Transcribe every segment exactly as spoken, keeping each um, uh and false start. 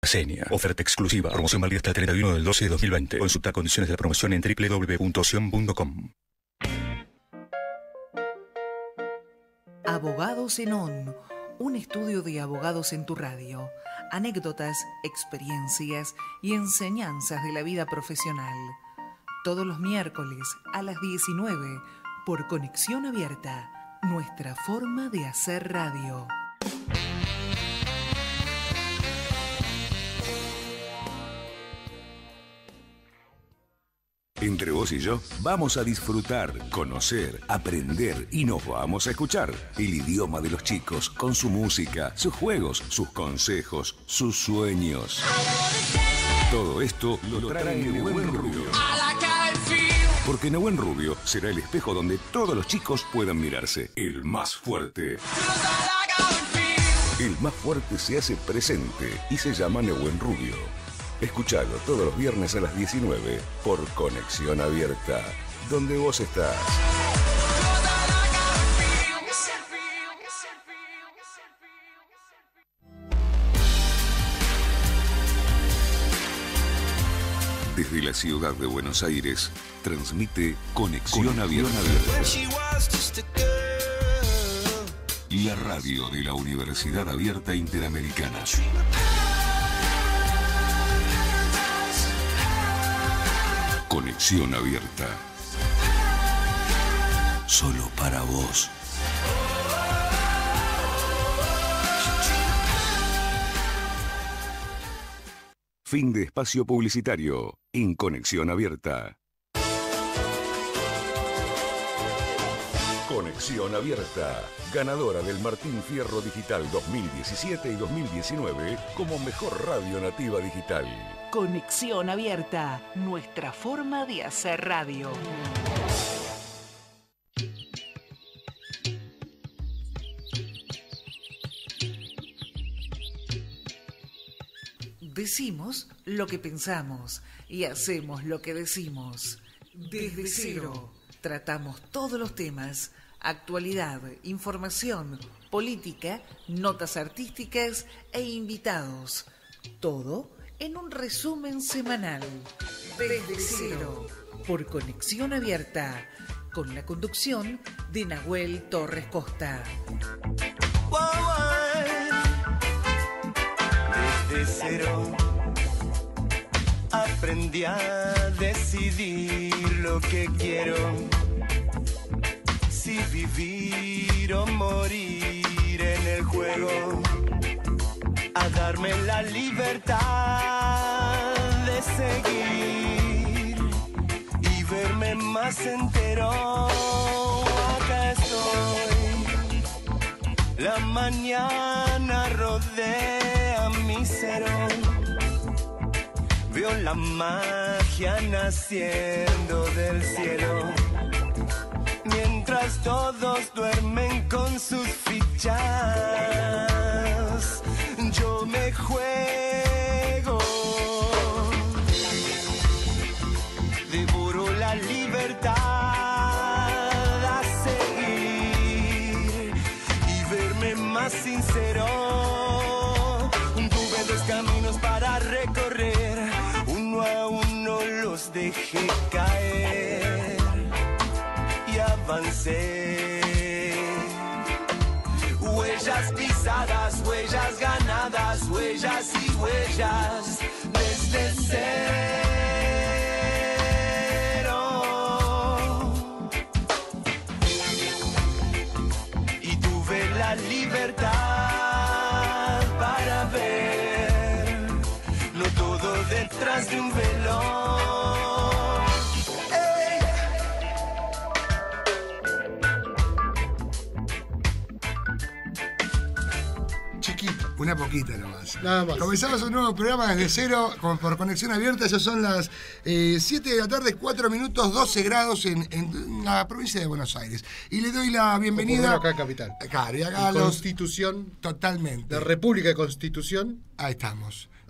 Seña. Oferta exclusiva. Promoción válida hasta el treinta y uno del doce de dos mil veinte. Consulta condiciones de la promoción en doble u doble u doble u punto oción punto com. Abogados en On. Un estudio de abogados en tu radio. Anécdotas, experiencias y enseñanzas de la vida profesional. Todos los miércoles a las diecinueve por Conexión Abierta. Nuestra forma de hacer radio. Entre vos y yo vamos a disfrutar, conocer, aprender y nos vamos a escuchar. El idioma de los chicos con su música, sus juegos, sus consejos, sus sueños. Todo esto lo trae Nehuen Rubio. Porque Nehuen Rubio será el espejo donde todos los chicos puedan mirarse. El más fuerte. El más fuerte se hace presente y se llama Nehuen Rubio. Escuchalo todos los viernes a las diecinueve por Conexión Abierta, donde vos estás. Desde la ciudad de Buenos Aires, transmite Conexión Abierta. La radio de la Universidad Abierta Interamericana. Conexión Abierta. Solo para vos. Fin de espacio publicitario en Conexión Abierta. Conexión Abierta, ganadora del Martín Fierro Digital dos mil diecisiete y dos mil diecinueve como mejor radio nativa digital. Conexión Abierta, nuestra forma de hacer radio. Decimos lo que pensamos y hacemos lo que decimos. Desde cero, tratamos todos los temas: actualidad, información, política, notas artísticas e invitados. Todo en un resumen semanal. Desde cero, por Conexión Abierta, con la conducción de Nahuel Torres Costa. Desde cero aprendí a decidir lo que quiero, si vivir o morir en el juego, a darme la libertad de seguir y verme más entero. Acá estoy, la mañana rodea mi cero, veo la magia naciendo del cielo, mientras todos duermen con sus fichas, yo me juego, devoro la libertad a seguir y verme más sincero. Tuve dos caminos para recorrer, uno a uno los dejé caer y avancé. Huellas pisadas, huellas ganadas, huellas y huellas desde cero. Y tuve la libertad para ver, no todo detrás de un velo. Una poquita nomás. Nada más. Comenzamos un nuevo programa desde cero con, por Conexión Abierta. Ya son las eh, siete de la tarde, cuatro minutos, doce grados en, en la provincia de Buenos Aires. Y le doy la bienvenida. Acá capital. Claro, y acá y los, Constitución. Totalmente. La República de Constitución. Ahí estamos.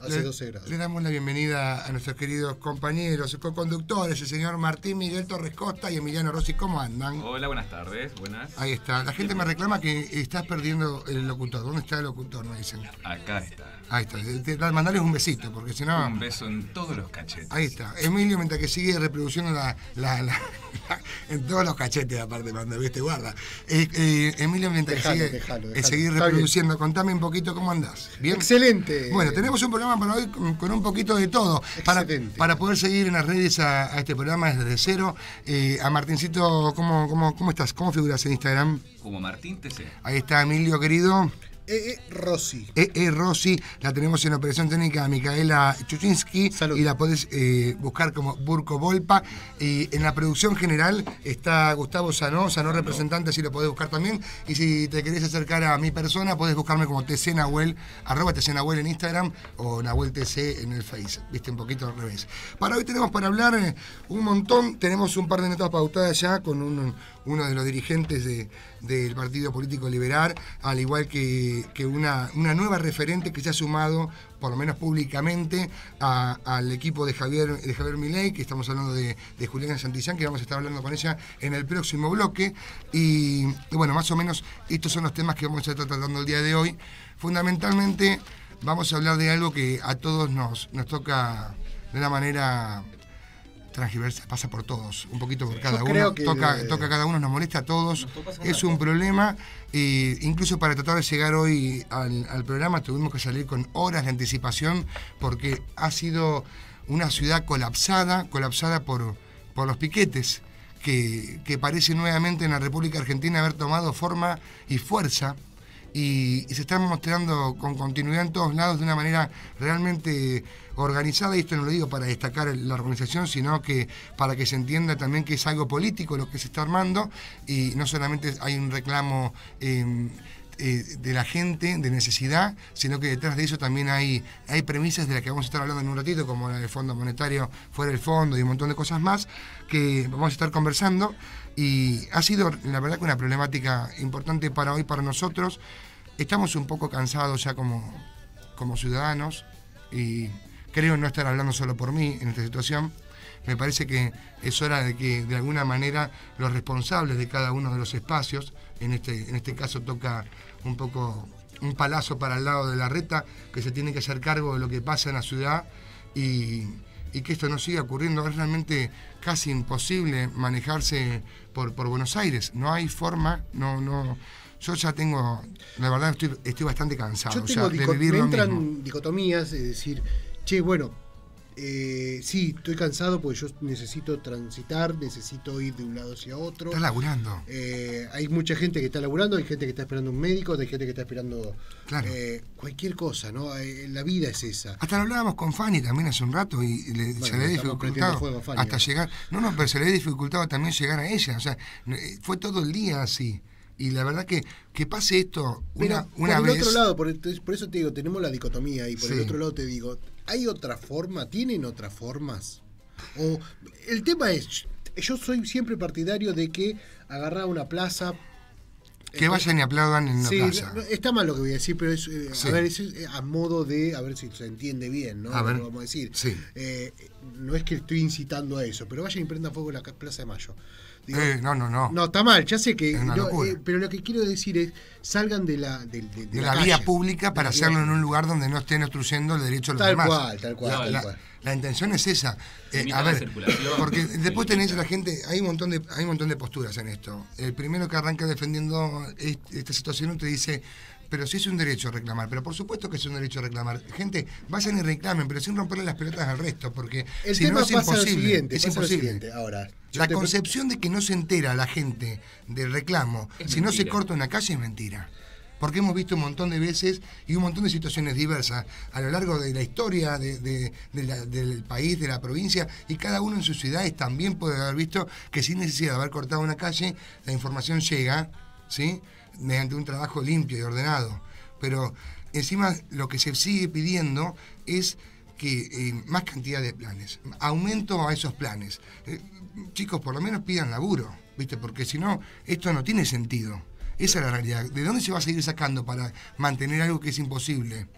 hace le, doce grados. Le damos la bienvenida a nuestros queridos compañeros, co-conductores, el señor Martín Miguel Torres Costa y Emiliano Rossi. ¿Cómo andan? Hola, buenas tardes. Buenas. Ahí está. La gente me reclama que estás perdiendo el locutor. ¿Dónde está el locutor? Me dicen. Acá está. Ahí está. Te, te, mandarles un besito, porque si no... Un beso en todos los cachetes. Ahí está. Emilio, mientras que sigue reproduciendo la... la, la, la en todos los cachetes, aparte, manda, viste, guarda. Eh, eh, Emilio, mientras dejalo, que sigue, dejalo, dejalo. Eh, seguir reproduciendo, contame un poquito cómo andás. ¿Bien? Excelente. Bueno, tenemos un programa para hoy con, con un poquito de todo. Para, para poder seguir en las redes a, a este programa desde cero. Eh, a Martincito, ¿cómo, cómo, ¿cómo estás? ¿Cómo figuras en Instagram? Como Martín T C. Ahí está Emilio, querido. E. E. Rossi. E. E. Rossi, la tenemos en operación técnica a Micaela Chuchinsky. Salud. Y la podés eh, buscar como Burko Volpa. Y en la producción general está Gustavo Sanó, Sanó representante, así lo podés buscar también. Y si te querés acercar a mi persona, podés buscarme como T C Nahuel, arroba T C Nahuel en Instagram o Nahuel T C en el Face. Viste, un poquito al revés. Para hoy tenemos para hablar eh, un montón. Tenemos un par de notas pautadas ya con un, uno de los dirigentes de, del Partido Político Liberal, al igual que que una, una nueva referente que se ha sumado, por lo menos públicamente, a, al equipo de Javier, de Javier Milei, que estamos hablando de, de Juliana Santillán, que vamos a estar hablando con ella en el próximo bloque. Y, y bueno, más o menos estos son los temas que vamos a estar tratando el día de hoy. Fundamentalmente vamos a hablar de algo que a todos nos, nos toca de una manera... transgiversa, pasa por todos, un poquito por cada Yo uno, creo que toca, de... toca a cada uno, nos molesta a todos, es un problema, e incluso para tratar de llegar hoy al, al programa tuvimos que salir con horas de anticipación porque ha sido una ciudad colapsada, colapsada por, por los piquetes, que, que parece nuevamente en la República Argentina haber tomado forma y fuerza. Y, y se están mostrando con continuidad en todos lados de una manera realmente organizada, y esto no lo digo para destacar la organización, sino que para que se entienda también que es algo político lo que se está armando, y no solamente hay un reclamo eh, eh, de la gente, de necesidad, sino que detrás de eso también hay, hay premisas de las que vamos a estar hablando en un ratito, como el Fondo Monetario fuera del fondo y un montón de cosas más, que vamos a estar conversando. Y ha sido, la verdad, que una problemática importante para hoy, para nosotros. Estamos un poco cansados ya como, como ciudadanos, y creo no estar hablando solo por mí en esta situación. Me parece que es hora de que, de alguna manera, los responsables de cada uno de los espacios, en este, en este caso toca un poco un palazo para el lado de la reta, que se tiene que hacer cargo de lo que pasa en la ciudad, y... y que esto no siga ocurriendo. Es realmente casi imposible manejarse por, por Buenos Aires. No hay forma, no, no. Yo ya tengo, la verdad estoy, estoy bastante cansado. Yo tengo o sea, dico- de vivir me lo entran mismo. dicotomías, es decir, che, bueno, eh, sí, estoy cansado porque yo necesito transitar, necesito ir de un lado hacia otro. Estás laburando. Eh, hay mucha gente que está laburando, hay gente que está esperando un médico, hay gente que está esperando Claro. eh, cualquier cosa, ¿no? Eh, la vida es esa. Hasta lo hablábamos con Fanny también hace un rato, y le, Bueno, se le ha estamos prendiendo dificultado fuego a Fanny, hasta ¿no? llegar. No, no, pero se le ha dificultado también llegar a ella. O sea, fue todo el día así. Y la verdad que, que pase esto Pero una, una por vez... el otro lado, por, por eso te digo, tenemos la dicotomía, y por Sí. el otro lado te digo, ¿hay otra forma? ¿Tienen otras formas? O el tema es, yo soy siempre partidario de que agarrar una plaza... Que vayan y aplaudan en la Sí, plaza. no, está mal lo que voy a decir, pero es, eh, Sí. a ver, es eh, a modo de, a ver si se entiende bien, ¿no? A ver. Lo vamos a decir. Sí. Eh, no es que estoy incitando a eso, pero vayan y prendan fuego la ca- Plaza de Mayo. Digo, Eh, no, no, no. no, está mal, ya sé que... Es una no, locura. eh, pero lo que quiero decir es, salgan de la... De, de- de de la la vía calle, pública para de la hacerlo vía en un lugar donde no estén obstruyendo el derecho a los Tal demás. cual, tal cual, La, tal la- cual. la intención es esa. Eh, Limita a la ver, circulación. porque después Se tenés limita. la gente, hay un montón de, hay un montón de posturas en esto. El primero que arranca defendiendo est- esta situación te dice, pero si es un derecho reclamar, pero por supuesto que es un derecho reclamar. Gente, vayan y reclamen, pero sin romperle las pelotas al resto, porque El si tema no es pasa lo imposible. siguiente, es pasa lo imposible. siguiente. Ahora, yo La te- concepción de que no se entera la gente del reclamo Es si no se mentira. corta una calle es mentira. Porque hemos visto un montón de veces y un montón de situaciones diversas a lo largo de la historia de, de- de la- del país, de la provincia, y cada uno en sus ciudades también puede haber visto que sin necesidad de haber cortado una calle, la información llega, ¿sí?, mediante un trabajo limpio y ordenado. Pero encima lo que se sigue pidiendo es que eh, más cantidad de planes, aumento a esos planes. Eh, chicos, por lo menos pidan laburo, ¿viste? Porque si no, esto no tiene sentido. Esa es la realidad. ¿De dónde se va a seguir sacando para mantener algo que es imposible? O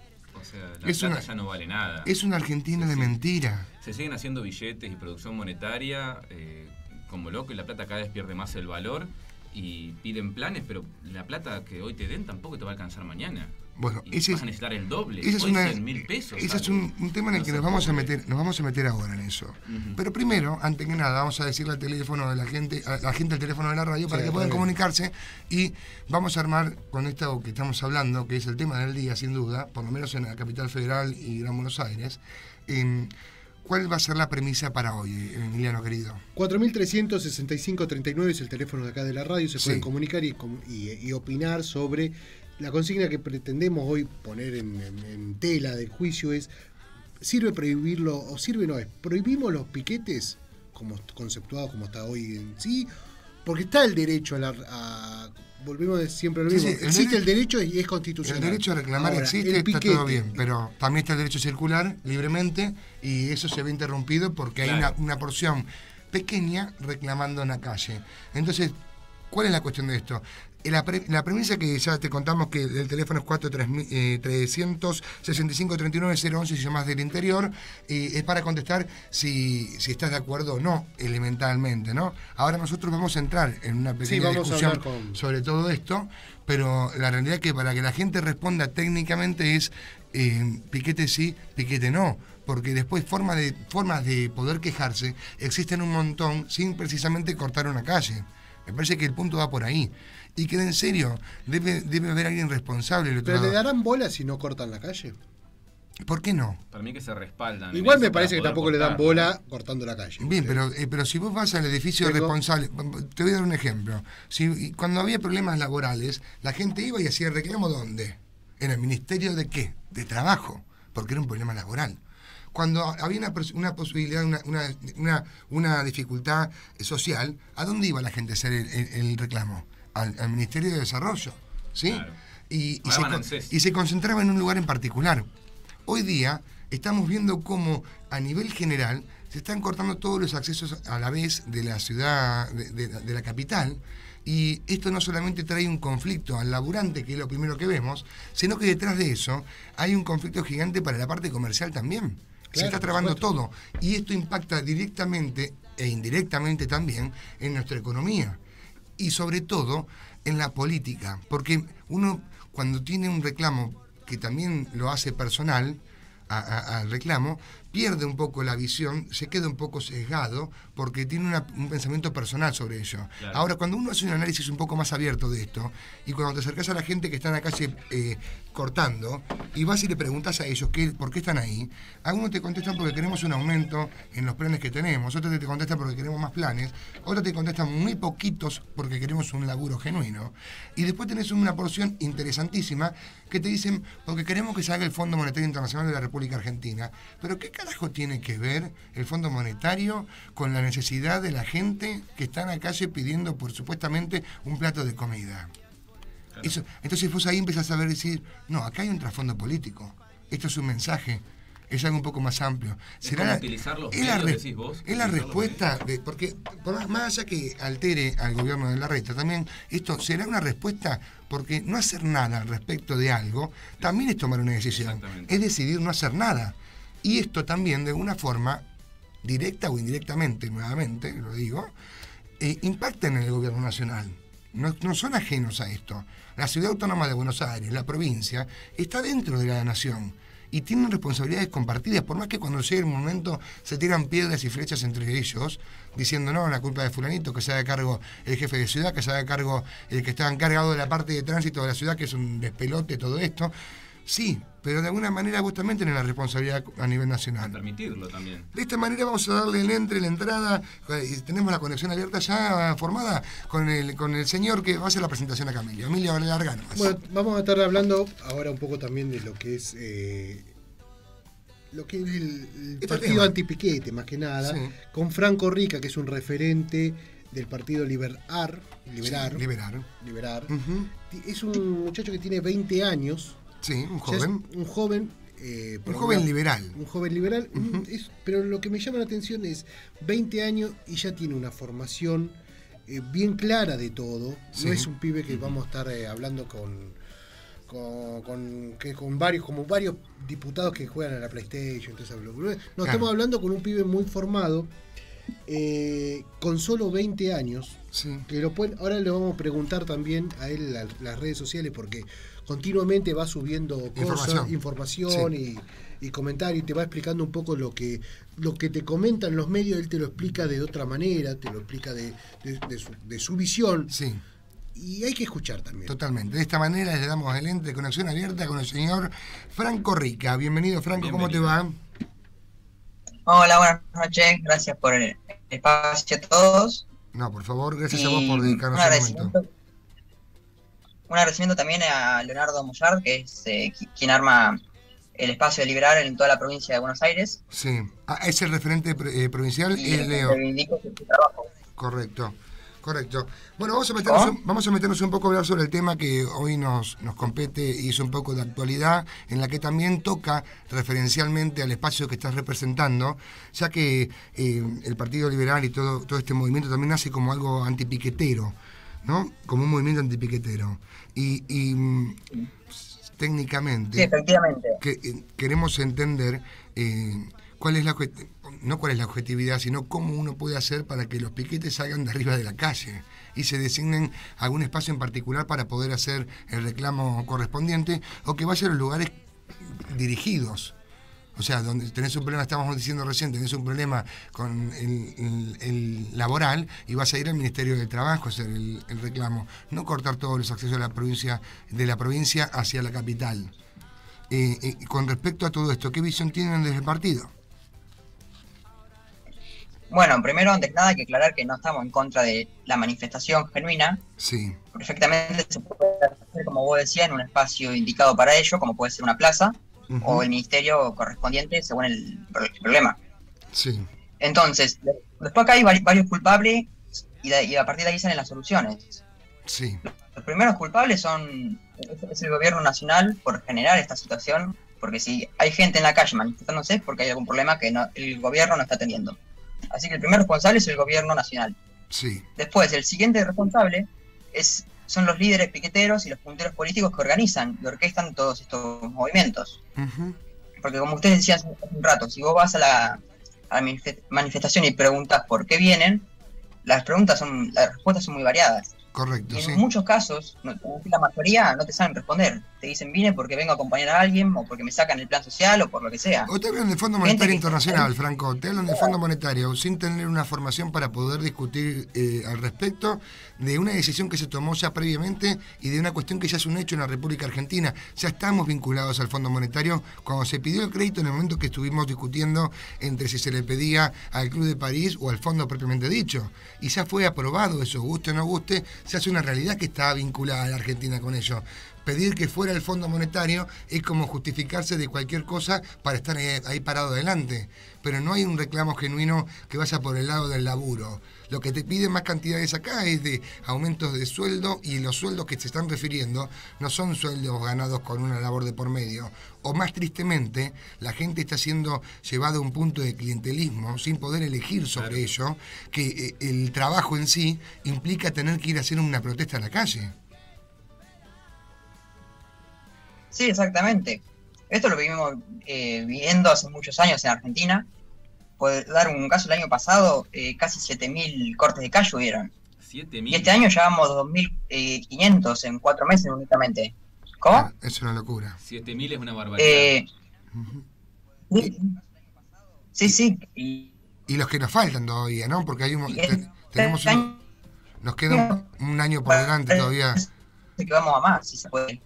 sea, la Es plata una- ya no vale nada. Es una Argentina de mentira. Se siguen haciendo billetes y producción monetaria eh, como loco y la plata cada vez pierde más el valor y piden planes, pero la plata que hoy te den tampoco te va a alcanzar mañana. Bueno, y ese vas es, a necesitar el doble, esa es hoy una, cien mil pesos. ese es ¿sale? un, un tema en el No que se nos vamos a puede. meter, nos vamos a meter ahora en eso. Ujú. Pero primero, antes que nada, vamos a decirle al teléfono de la gente, a la gente al teléfono de la radio para Sí, que puedan está bien. comunicarse y vamos a armar con esto que estamos hablando, que es el tema del día, sin duda, por lo menos en la capital federal y Gran Buenos Aires. em, ¿Cuál va a ser la premisa para hoy, Emiliano querido? cuatro mil trescientos sesenta y cinco treinta y nueve es el teléfono de acá de la radio, se Sí. pueden comunicar y, com- y- y opinar sobre la consigna que pretendemos hoy poner en, en- en tela de juicio es, ¿sirve prohibirlo o sirve no es? ¿Prohibimos los piquetes como conceptuado como está hoy en sí? Porque está el derecho a la... a- volvemos de siempre a lo Sí, mismo, sí, el existe dere- el derecho y es El constitucional. derecho a reclamar Ahora, existe, el está piquete- todo bien, pero también está el derecho a circular libremente y eso se ve interrumpido porque hay Claro. una, una porción pequeña reclamando en la calle. Entonces, ¿cuál es la cuestión de esto? Eh, La, pre- la premisa que ya te contamos que el teléfono es cuatro tres trescientos sesenta y cinco treinta y nueve cero once si llamas del interior, y es para contestar si, si estás de acuerdo o no, elementalmente, ¿no? Ahora nosotros vamos a entrar en una pequeña vamos a discusión hablar con- sobre todo esto, pero la realidad es que para que la gente responda técnicamente es eh, piquete sí, piquete no, porque después forma de, formas de poder quejarse existen un montón sin precisamente cortar una calle. Me parece que el punto va por ahí. Y que en serio, debe, debe haber alguien responsable del otro ¿Pero le lado. darán bola si no cortan la calle? ¿Por qué no? Para mí que se respaldan. en Igual eso me para parece que poder tampoco le dan cortar, bola ¿no? cortando la calle. Bien, pero, eh, pero si vos vas al edificio Tengo- responsable, te voy a dar un ejemplo. Si, cuando había problemas laborales, la gente iba y hacía reclamo ¿dónde? En el Ministerio de qué? De Trabajo, porque era un problema laboral. Cuando había una, pos- una posibilidad, una, una, una, una dificultad social, ¿a dónde iba la gente a hacer el, el- el reclamo? Al, al Ministerio de Desarrollo, ¿sí? Claro. Y, y Ahora se, van con- al C E S. y se concentraba en un lugar en particular. Hoy día estamos viendo cómo a nivel general se están cortando todos los accesos a la vez de la ciudad, de, de- de la capital, y esto no solamente trae un conflicto al laburante, que es lo primero que vemos, sino que detrás de eso hay un conflicto gigante para la parte comercial también. Se Claro, está por trabando supuesto. todo, y esto impacta directamente e indirectamente también en nuestra economía. Y sobre todo en la política, porque uno cuando tiene un reclamo que también lo hace personal a- a- al reclamo, pierde un poco la visión, se queda un poco sesgado porque tiene una- un pensamiento personal sobre ello. Claro. Ahora, cuando uno hace un análisis un poco más abierto de esto, y cuando te acercas a la gente que está en la calle eh, cortando, y vas y le preguntas a ellos qué, por qué están ahí, algunos te contestan porque queremos un aumento en los planes que tenemos, otros te contestan porque queremos más planes, otros te contestan muy poquitos porque queremos un laburo genuino, y después tenés una porción interesantísima que te dicen porque queremos que se haga el Fondo Monetario Internacional de la República Argentina. Pero ¿qué carajo tiene que ver el Fondo Monetario con la necesidad de la gente que está en la calle pidiendo por supuestamente un plato de comida? Claro. Eso, entonces vos ahí empezás a ver decir, no, acá hay un trasfondo político, esto es un mensaje, es algo un poco más amplio. Es como utilizar los es la, medios, re- decís vos, es la utilizar los respuesta, de, porque por más, más allá que altere al gobierno de la reta, también esto será una respuesta, porque no hacer nada al respecto de algo también es tomar una decisión, Exactamente. es decidir no hacer nada. Y esto también de una forma, directa o indirectamente, nuevamente, lo digo, eh, impacta en el gobierno nacional. No, no son ajenos a esto. La ciudad autónoma de Buenos Aires, la provincia, está dentro de la nación y tienen responsabilidades compartidas, por más que cuando llegue el momento se tiran piedras y flechas entre ellos, diciendo no, la culpa de fulanito, que se haga cargo el jefe de ciudad, que se haga cargo el que está encargado de la parte de tránsito de la ciudad, que es un despelote todo esto. Sí, pero de alguna manera vos también tenés la responsabilidad a nivel nacional. Permitirlo también. De esta manera vamos a darle el entre, la entrada, eh, y tenemos la conexión abierta ya formada con el, con el señor que va a hacer la presentación acá, Emilio. Emilio Largano. Bueno, vamos a estar hablando ahora un poco también de lo que es eh, lo que es el, el Este partido tema. antipiquete, más que nada, Sí. con Franco Rica, que es un referente del partido Liberar, Liberar, Sí, liberar. Liberar. Ujú. Es un muchacho que tiene veinte años, Sí, un ya es joven. un joven, eh, Un pero joven una- liberal. un joven liberal, Ujú. es- pero lo que me llama la atención es veinte años y ya tiene una formación eh, bien clara de todo. Sí. No es un pibe que vamos a estar eh, hablando con, con, con, que con varios, como varios diputados que juegan a la PlayStation, todo eso. No, claro. Estamos hablando con un pibe muy formado, eh, con solo veinte años. Sí. Que lo pueden, ahora le vamos a preguntar también a él la, las redes sociales, porque continuamente va subiendo cosas, información, información sí. y, y comentarios, y te va explicando un poco lo que lo que te comentan los medios. Él te lo explica de otra manera, te lo explica de, de, de, su, de su visión. Sí. Y hay que escuchar también. Totalmente. De esta manera le damos el ente de conexión abierta con el señor Franco Rica. Bienvenido, Franco. Bienvenido. ¿Cómo te va? Hola, buenas noches. Gracias por el espacio a todos. No, por favor, gracias y a vos por dedicarnos un un momento. Un agradecimiento también a Leonardo Moyard, que es eh, quien arma el espacio de Liberar en toda la provincia de Buenos Aires. Sí. Ah, es el referente eh, provincial, y es Leo. Reivindico su trabajo. Correcto. Correcto. Bueno, vamos a, meternos un, vamos a meternos un poco a hablar sobre el tema que hoy nos, nos compete y es un poco de actualidad, en la que también toca referencialmente al espacio que estás representando, ya que eh, el Partido Liberal y todo, todo este movimiento también nace como algo antipiquetero, ¿no? Como un movimiento antipiquetero. Y, y técnicamente, sí, efectivamente. Que, eh, queremos entender eh, cuál es la no cuál es la objetividad, sino cómo uno puede hacer para que los piquetes salgan de arriba de la calle y se designen algún espacio en particular para poder hacer el reclamo correspondiente, o que vaya a los lugares dirigidos. O sea, donde tenés un problema, estábamos diciendo recién, tenés un problema con el, el, el laboral y vas a ir al Ministerio del Trabajo a hacer el, el reclamo, no cortar todos los accesos a la provincia, de la provincia hacia la capital. Eh, eh, con respecto a todo esto, ¿qué visión tienen desde el partido? Bueno, primero, antes que nada, hay que aclarar que no estamos en contra de la manifestación genuina. Sí. Perfectamente se puede hacer, como vos decías, en un espacio indicado para ello, como puede ser una plaza, uh-huh, o el ministerio correspondiente según el, el problema. Sí. Entonces, después acá hay varios culpables y, de, y a partir de ahí salen las soluciones. Sí. Los primeros culpables son es el gobierno nacional por generar esta situación, porque si hay gente en la calle manifestándose es porque hay algún problema que no, el gobierno no está teniendo. Así que el primer responsable es el gobierno nacional. Sí. Después, el siguiente responsable es, son los líderes piqueteros y los punteros políticos que organizan y orquestan todos estos movimientos. Uh-huh. Porque como ustedes decían hace un rato, si vos vas a la, a la manifestación y preguntas por qué vienen, las preguntas son, las respuestas son muy variadas. Correcto, y en sí. muchos casos, no, la mayoría no te saben responder. Te dicen, vine porque vengo a acompañar a alguien, o porque me sacan el plan social, o por lo que sea. O te hablan del Fondo Monetario Gente Internacional, que... Franco. Te hablan del Fondo Monetario sin tener una formación para poder discutir eh, al respecto de una decisión que se tomó ya previamente y de una cuestión que ya es un hecho en la República Argentina. Ya estamos vinculados al Fondo Monetario cuando se pidió el crédito, en el momento que estuvimos discutiendo entre si se le pedía al Club de París o al fondo propiamente dicho. Y ya fue aprobado eso, guste o no guste, se hace una realidad que está vinculada a la Argentina con ello. Pedir que fuera el Fondo Monetario es como justificarse de cualquier cosa para estar ahí, ahí parado adelante. Pero no hay un reclamo genuino que vaya por el lado del laburo. Lo que te piden más cantidades acá es de aumentos de sueldo, y los sueldos que se están refiriendo no son sueldos ganados con una labor de por medio. O más tristemente, la gente está siendo llevada a un punto de clientelismo sin poder elegir sobre claro. ello, que eh, el trabajo en sí implica tener que ir a hacer una protesta a la calle. Sí, exactamente. Esto lo vivimos eh, viviendo hace muchos años en Argentina. Por dar un caso, el año pasado eh, casi siete mil cortes de calle hubieron. siete mil. Y este año llevamos dos mil quinientos en cuatro meses únicamente. ¿Cómo? Ah, es una locura. siete mil es una barbaridad. Eh, uh-huh. sí, sí, sí. Y, y los que nos faltan todavía, ¿no? Porque hay un, te, tenemos un, nos queda un, un año por delante todavía. Que vamos a más, si se puede.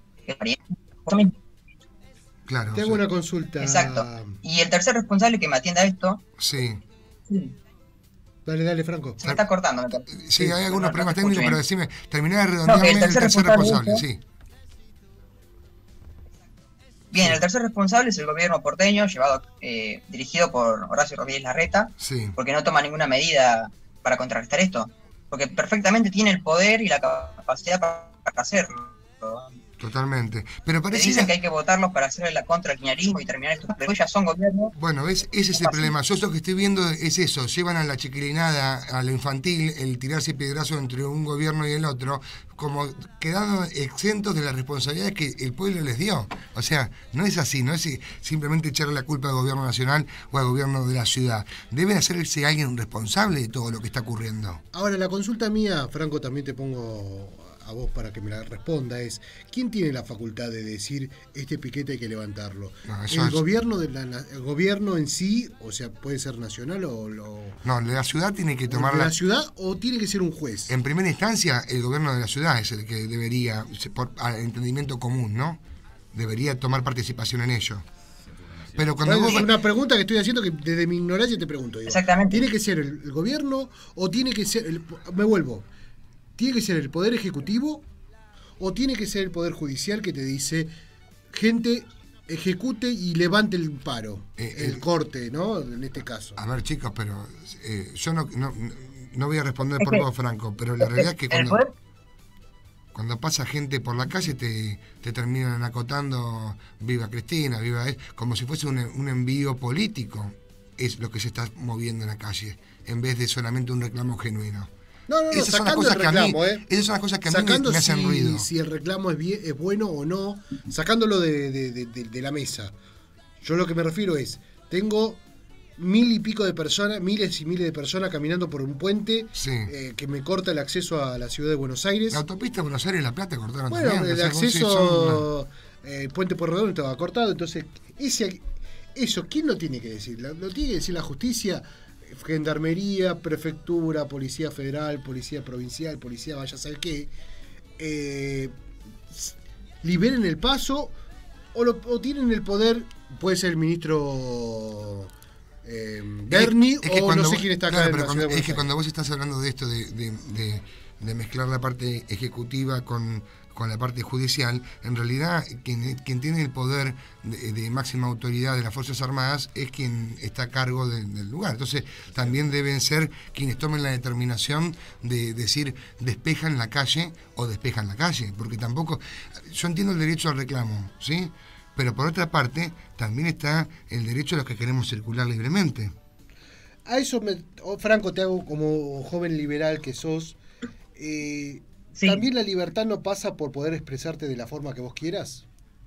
Claro. Te hago una consulta. Exacto. Y el tercer responsable que me atienda a esto. Sí. sí. Dale, dale, Franco. Se me está cortando. Me sí, sí, hay algunos no, problemas no técnicos, pero decime, terminá de redondearme no, el tercer, el tercer responsable, responsable sí. Bien, sí. El tercer responsable es el gobierno porteño, llevado eh, dirigido por Horacio Rodríguez Larreta, sí. porque no toma ninguna medida para contrarrestar esto. Porque perfectamente tiene el poder y la capacidad para hacerlo. Totalmente. Pero Te parece dicen que hay que votarlos para hacerle la contra al kirchnerismo y terminar esto, pero ya son gobiernos. Bueno, ¿ves? Ese es el problema. Yo lo que estoy viendo es eso. Llevan a la chiquilinada, a lo infantil, el tirarse piedrazo entre un gobierno y el otro, como quedando exentos de las responsabilidades que el pueblo les dio. O sea, no es así, no es simplemente echarle la culpa al gobierno nacional o al gobierno de la ciudad. Debe hacerse alguien responsable de todo lo que está ocurriendo. Ahora, la consulta mía, Franco, también te pongo a vos para que me la responda, es ¿quién tiene la facultad de decir este piquete hay que levantarlo? No, ¿El es... gobierno de la, el gobierno en sí, o sea, puede ser nacional o lo... No, la ciudad tiene que tomar la... la ciudad o tiene que ser un juez? En primera instancia, el gobierno de la ciudad es el que debería, por entendimiento común, ¿no? Debería tomar participación en ello. Pero cuando bueno, vos... Es una pregunta que estoy haciendo que desde mi ignorancia te pregunto. Digo, Exactamente. ¿Tiene que ser el, el gobierno o tiene que ser... El, me vuelvo. ¿Tiene que ser el poder ejecutivo o tiene que ser el poder judicial que te dice, gente, ejecute y levante el paro, eh, el eh, corte, ¿no? En este caso. A ver, chicos, pero eh, yo no, no, no voy a responder por vos, Franco, pero la realidad es que cuando, cuando pasa gente por la calle te, te terminan acotando viva Cristina, viva él, como si fuese un, un envío político. Es lo que se está moviendo en la calle, en vez de solamente un reclamo genuino. No, no, no, esas sacando son las cosas el reclamo, que a mí, ¿eh? Esas son las cosas que a mí sacando me, me hacen si, ruido. Si el reclamo es, bien, es bueno o no, sacándolo de, de, de, de, de la mesa. Yo lo que me refiero es, tengo mil y pico de personas, miles y miles de personas caminando por un puente sí. eh, que me corta el acceso a la ciudad de Buenos Aires. La autopista de Buenos Aires y La Plata cortaron bueno, también. el o sea, acceso, son... eh, Puente Pueyrredón estaba cortado, entonces, ese, eso, ¿quién lo tiene que decir? ¿Lo, lo tiene que decir la justicia? Gendarmería, prefectura, policía federal, policía provincial, policía vaya a saber qué, eh, liberen el paso o, lo, o tienen el poder, puede ser el ministro eh, Berni es que, es que o no sé quién está acá. Claro, pero cuando, es que cuando vos estás hablando de esto, de, de, de, de mezclar la parte ejecutiva con, con la parte judicial, en realidad quien, quien tiene el poder de, de máxima autoridad de las Fuerzas Armadas es quien está a cargo de, del lugar. Entonces también deben ser quienes tomen la determinación de decir despejan la calle o despejan la calle, porque tampoco, yo entiendo el derecho al reclamo, ¿sí? Pero por otra parte también está el derecho a los que queremos circular libremente. A eso, me, Franco, te hago como joven liberal que sos, eh, sí. ¿También la libertad no pasa por poder expresarte de la forma que vos quieras?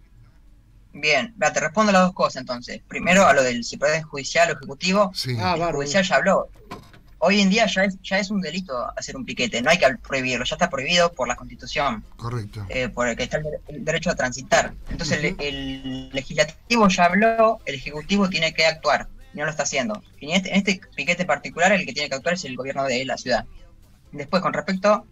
Bien, te respondo a las dos cosas entonces. Primero a lo del si poder judicial o ejecutivo. Sí. Ah, el judicial ya habló. Hoy en día ya es, ya es un delito hacer un piquete, no hay que prohibirlo, ya está prohibido por la Constitución. Correcto. Eh, por el que está el, el derecho a transitar. Entonces uh-huh. el, el legislativo ya habló, el ejecutivo tiene que actuar, y no lo está haciendo. Y en este, en este piquete particular el que tiene que actuar es el gobierno de la ciudad. Después, con respecto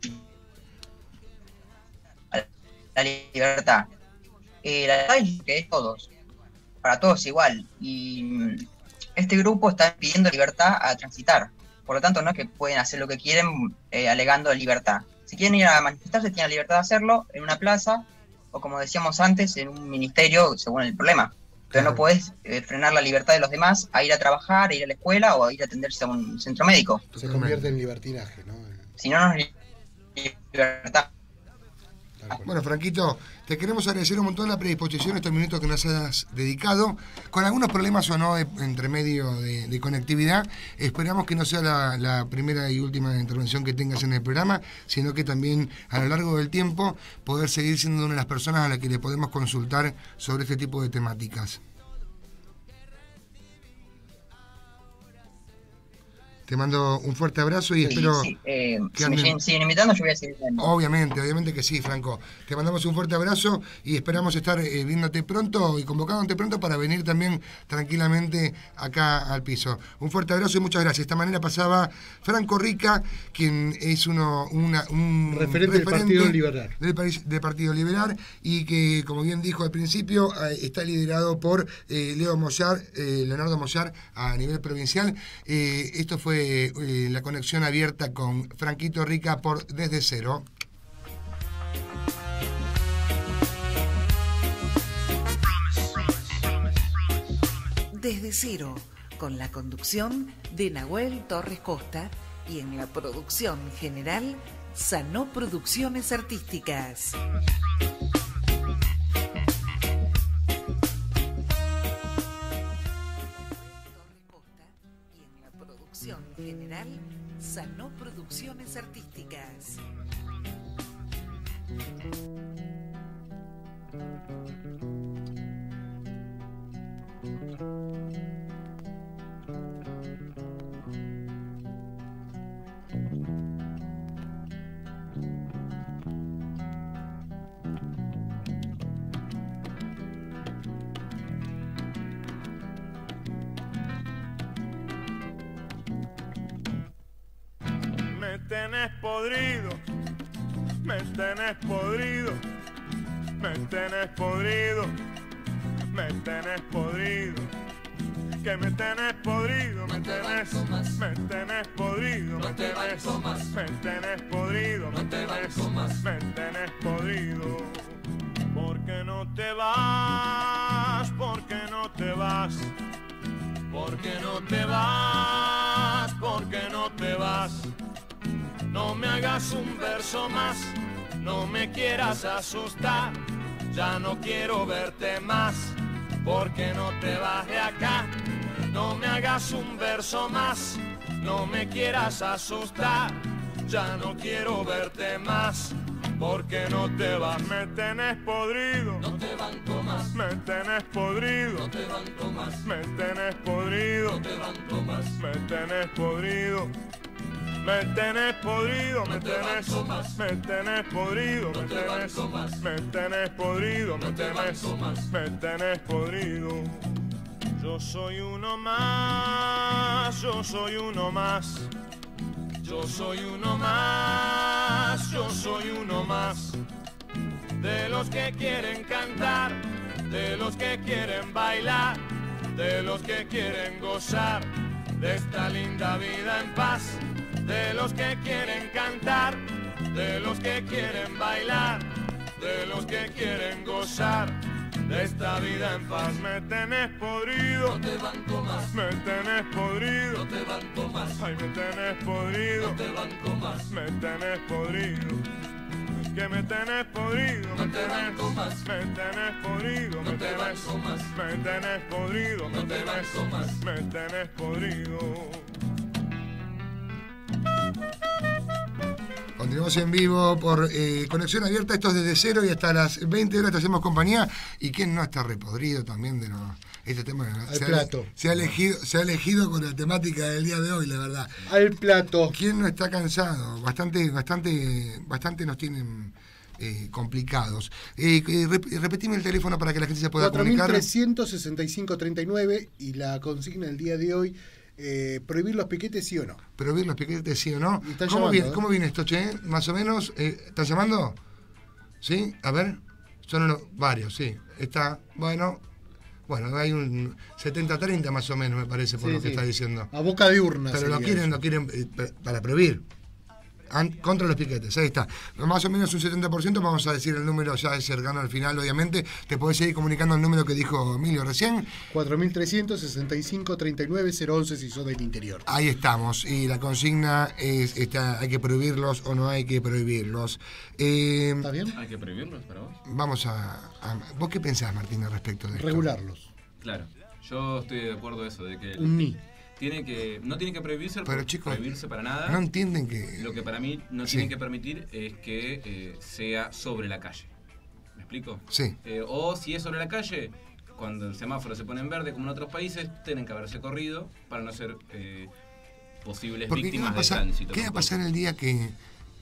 a la libertad, eh, la libertad es que es todos, para todos igual, y este grupo está pidiendo libertad a transitar. Por lo tanto, no es que pueden hacer lo que quieren eh, alegando libertad. Si quieren ir a manifestarse, tienen la libertad de hacerlo en una plaza o, como decíamos antes, en un ministerio, según el problema. Pero no podés eh, frenar la libertad de los demás a ir a trabajar, a ir a la escuela o a ir a atenderse a un centro médico. Se convierte en libertinaje, ¿no? Si no, no es libertad. Bueno, Franquito, te queremos agradecer un montón la predisposición, estos minutos que nos has dedicado, con algunos problemas o no de, entre medio de, de conectividad. Esperamos que no sea la, la primera y última intervención que tengas en el programa, sino que también a lo largo del tiempo poder seguir siendo una de las personas a las que le podemos consultar sobre este tipo de temáticas. Te mando un fuerte abrazo y sí, espero... Sí. Eh, que si me siguen, siguen invitando, yo voy a seguir viendo. Obviamente, obviamente que sí, Franco. Te mandamos un fuerte abrazo y esperamos estar eh, viéndote pronto y convocándote pronto para venir también tranquilamente acá al piso. Un fuerte abrazo y muchas gracias. De esta manera pasaba Franco Rica, quien es uno una, un referente, referente del Partido Liberal. Del, del Partido Liberal y que, como bien dijo al principio, eh, está liderado por eh, Leo Mollar, eh, Leonardo Mollar a nivel provincial. Eh, esto fue Eh, la conexión abierta con Franquito Rica por Desde Cero. Desde Cero, con la conducción de Nahuel Torres Costa y en la producción general, Sanó Producciones Artísticas. Conducción general, Sanó Producciones Artísticas. Me tenés podrido, me tenés podrido, me tenés podrido, me tenés podrido, que me tenés podrido, me tenés, me tenés podrido, me tenés, me tenés podrido, me tenés, me tenés podrido. ¿Por qué no te vas? ¿Por qué no te vas? ¿Por qué no te vas? ¿Por qué no te vas? No me hagas un verso más, no me quieras asustar, ya no quiero verte más, ¿por qué no te vas de acá? No me hagas un verso más, no me quieras asustar, ya no quiero verte más, ¿por qué no te vas? Me tenés podrido, no te banco más, me tenés podrido, no te banco más, me tenés podrido, no te banco más, me tenés podrido. Me tenés podrido, me tenés, me tenés podrido, me tenés, me tenés podrido, me tenés, me tenés podrido. Yo soy uno más, yo soy uno más, yo soy uno más, yo soy uno más. De los que quieren cantar, de los que quieren bailar, de los que quieren gozar de esta linda vida en paz. De los que quieren cantar, de los que quieren bailar, de los que quieren gozar de esta vida en paz. Me tenés podrido, no te banco más, me tenés podrido, no te banco más, ay me tenés podrido, no te banco más, me tenés podrido, que me tenés podrido, no me te banco más, me tenés podrido, no me te banco más, me tenés podrido, no te banco más, me tenés podrido. Continuamos en vivo por eh, Conexión Abierta, esto es desde cero y hasta las veinte horas te hacemos compañía. ¿Y quién no está repodrido también de no, este tema? Al se, plato. Ha, se, ha elegido, se ha elegido con la temática del día de hoy, la verdad. Al plato. ¿Quién no está cansado? Bastante, bastante, bastante nos tienen eh, complicados. Eh, eh, rep, repetime el teléfono para que la gente se pueda cuatro mil comunicar. trescientos sesenta y cinco treinta y nueve y la consigna del día de hoy. Eh, ¿Prohibir los piquetes sí o no? ¿Prohibir los piquetes sí o no? ¿Cómo, llamando, viene, ¿eh? ¿Cómo viene esto, che? Más o menos. Eh, ¿Estás llamando? ¿Sí? A ver. Son unos, varios, sí. Está, bueno. Bueno, hay un setenta treinta más o menos, me parece, por sí, lo que sí. está diciendo. A boca de urna. Pero lo quieren, eso. lo quieren eh, para prohibir. Contra los piquetes, ahí está. Más o menos un setenta por ciento, vamos a decir el número ya es cercano al final, obviamente. Te podés seguir comunicando el número que dijo Emilio recién. cuatro mil trescientos sesenta y cinco treinta y nueve cero once si sos del interior. Ahí estamos. Y la consigna es, está, ¿hay que prohibirlos o no hay que prohibirlos? Eh, ¿Está bien? ¿Hay que prohibirlos para vos? Vamos a, a... ¿Vos qué pensás, Martín, al respecto de esto? Regularlos. Claro. Yo estoy de acuerdo eso, de que... Un ni. Tiene que, no tiene que prohibirse, Pero, chicos, prohibirse para nada. No entienden que... Lo que para mí no Sí. tienen que permitir es que eh, sea sobre la calle. ¿Me explico? Sí. Eh, o si es sobre la calle, cuando el semáforo se pone en verde, como en otros países, tienen que haberse corrido para no ser eh, posibles Porque ¿qué va víctimas a pasar, de tránsito. ¿qué va a pasar el día que,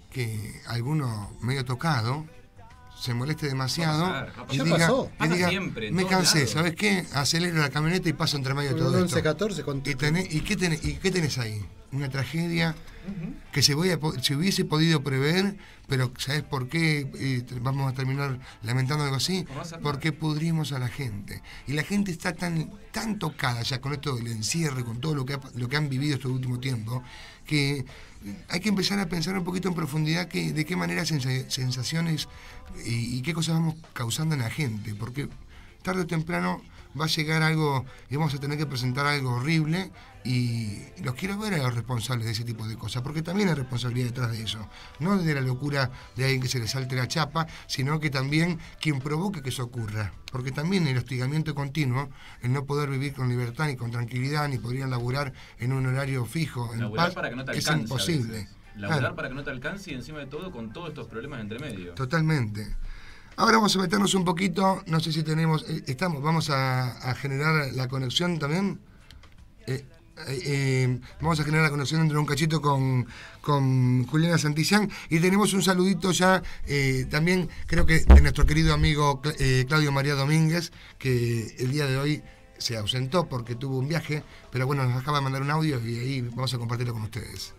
que alguno medio tocado se moleste demasiado Va a pasar, va a y pasar. diga, Ya pasó. y Pasa diga, siempre, en me todos cansé, lados. ¿sabes qué? Acelero la camioneta y paso entre medio de Con todo un esto. once catorce con... ¿Y, tenés, y, qué tenés, ¿Y qué tenés ahí? Una tragedia que se, voy a, se hubiese podido prever, pero ¿sabes por qué eh, vamos a terminar lamentando algo así? No va a ser Porque pudrimos a la gente. Y la gente está tan, tan tocada ya con esto del encierre, con todo lo que, ha, lo que han vivido este último tiempo, que hay que empezar a pensar un poquito en profundidad que, de qué manera sens- sensaciones y, y qué cosas vamos causando en la gente. Porque tarde o temprano va a llegar algo y vamos a tener que presentar algo horrible, y los quiero ver a los responsables de ese tipo de cosas, porque también hay responsabilidad detrás de eso, no de la locura de alguien que se le salte la chapa, sino que también quien provoque que eso ocurra, porque también el hostigamiento continuo, el no poder vivir con libertad ni con tranquilidad, ni podrían laburar en un horario fijo, en laburar paz, para que no te es alcance, imposible. Laburar Claro. para que no te alcance, y encima de todo con todos estos problemas entre medio. Totalmente. Ahora vamos a meternos un poquito, no sé si tenemos, eh, estamos, vamos a, a generar la conexión también. Eh, eh, eh, vamos a generar la conexión entre un cachito con, con Juliana Santillán, y tenemos un saludito ya eh, también, creo que de nuestro querido amigo eh, Claudio María Domínguez, que el día de hoy se ausentó porque tuvo un viaje, pero bueno, nos acaba de mandar un audio y ahí vamos a compartirlo con ustedes.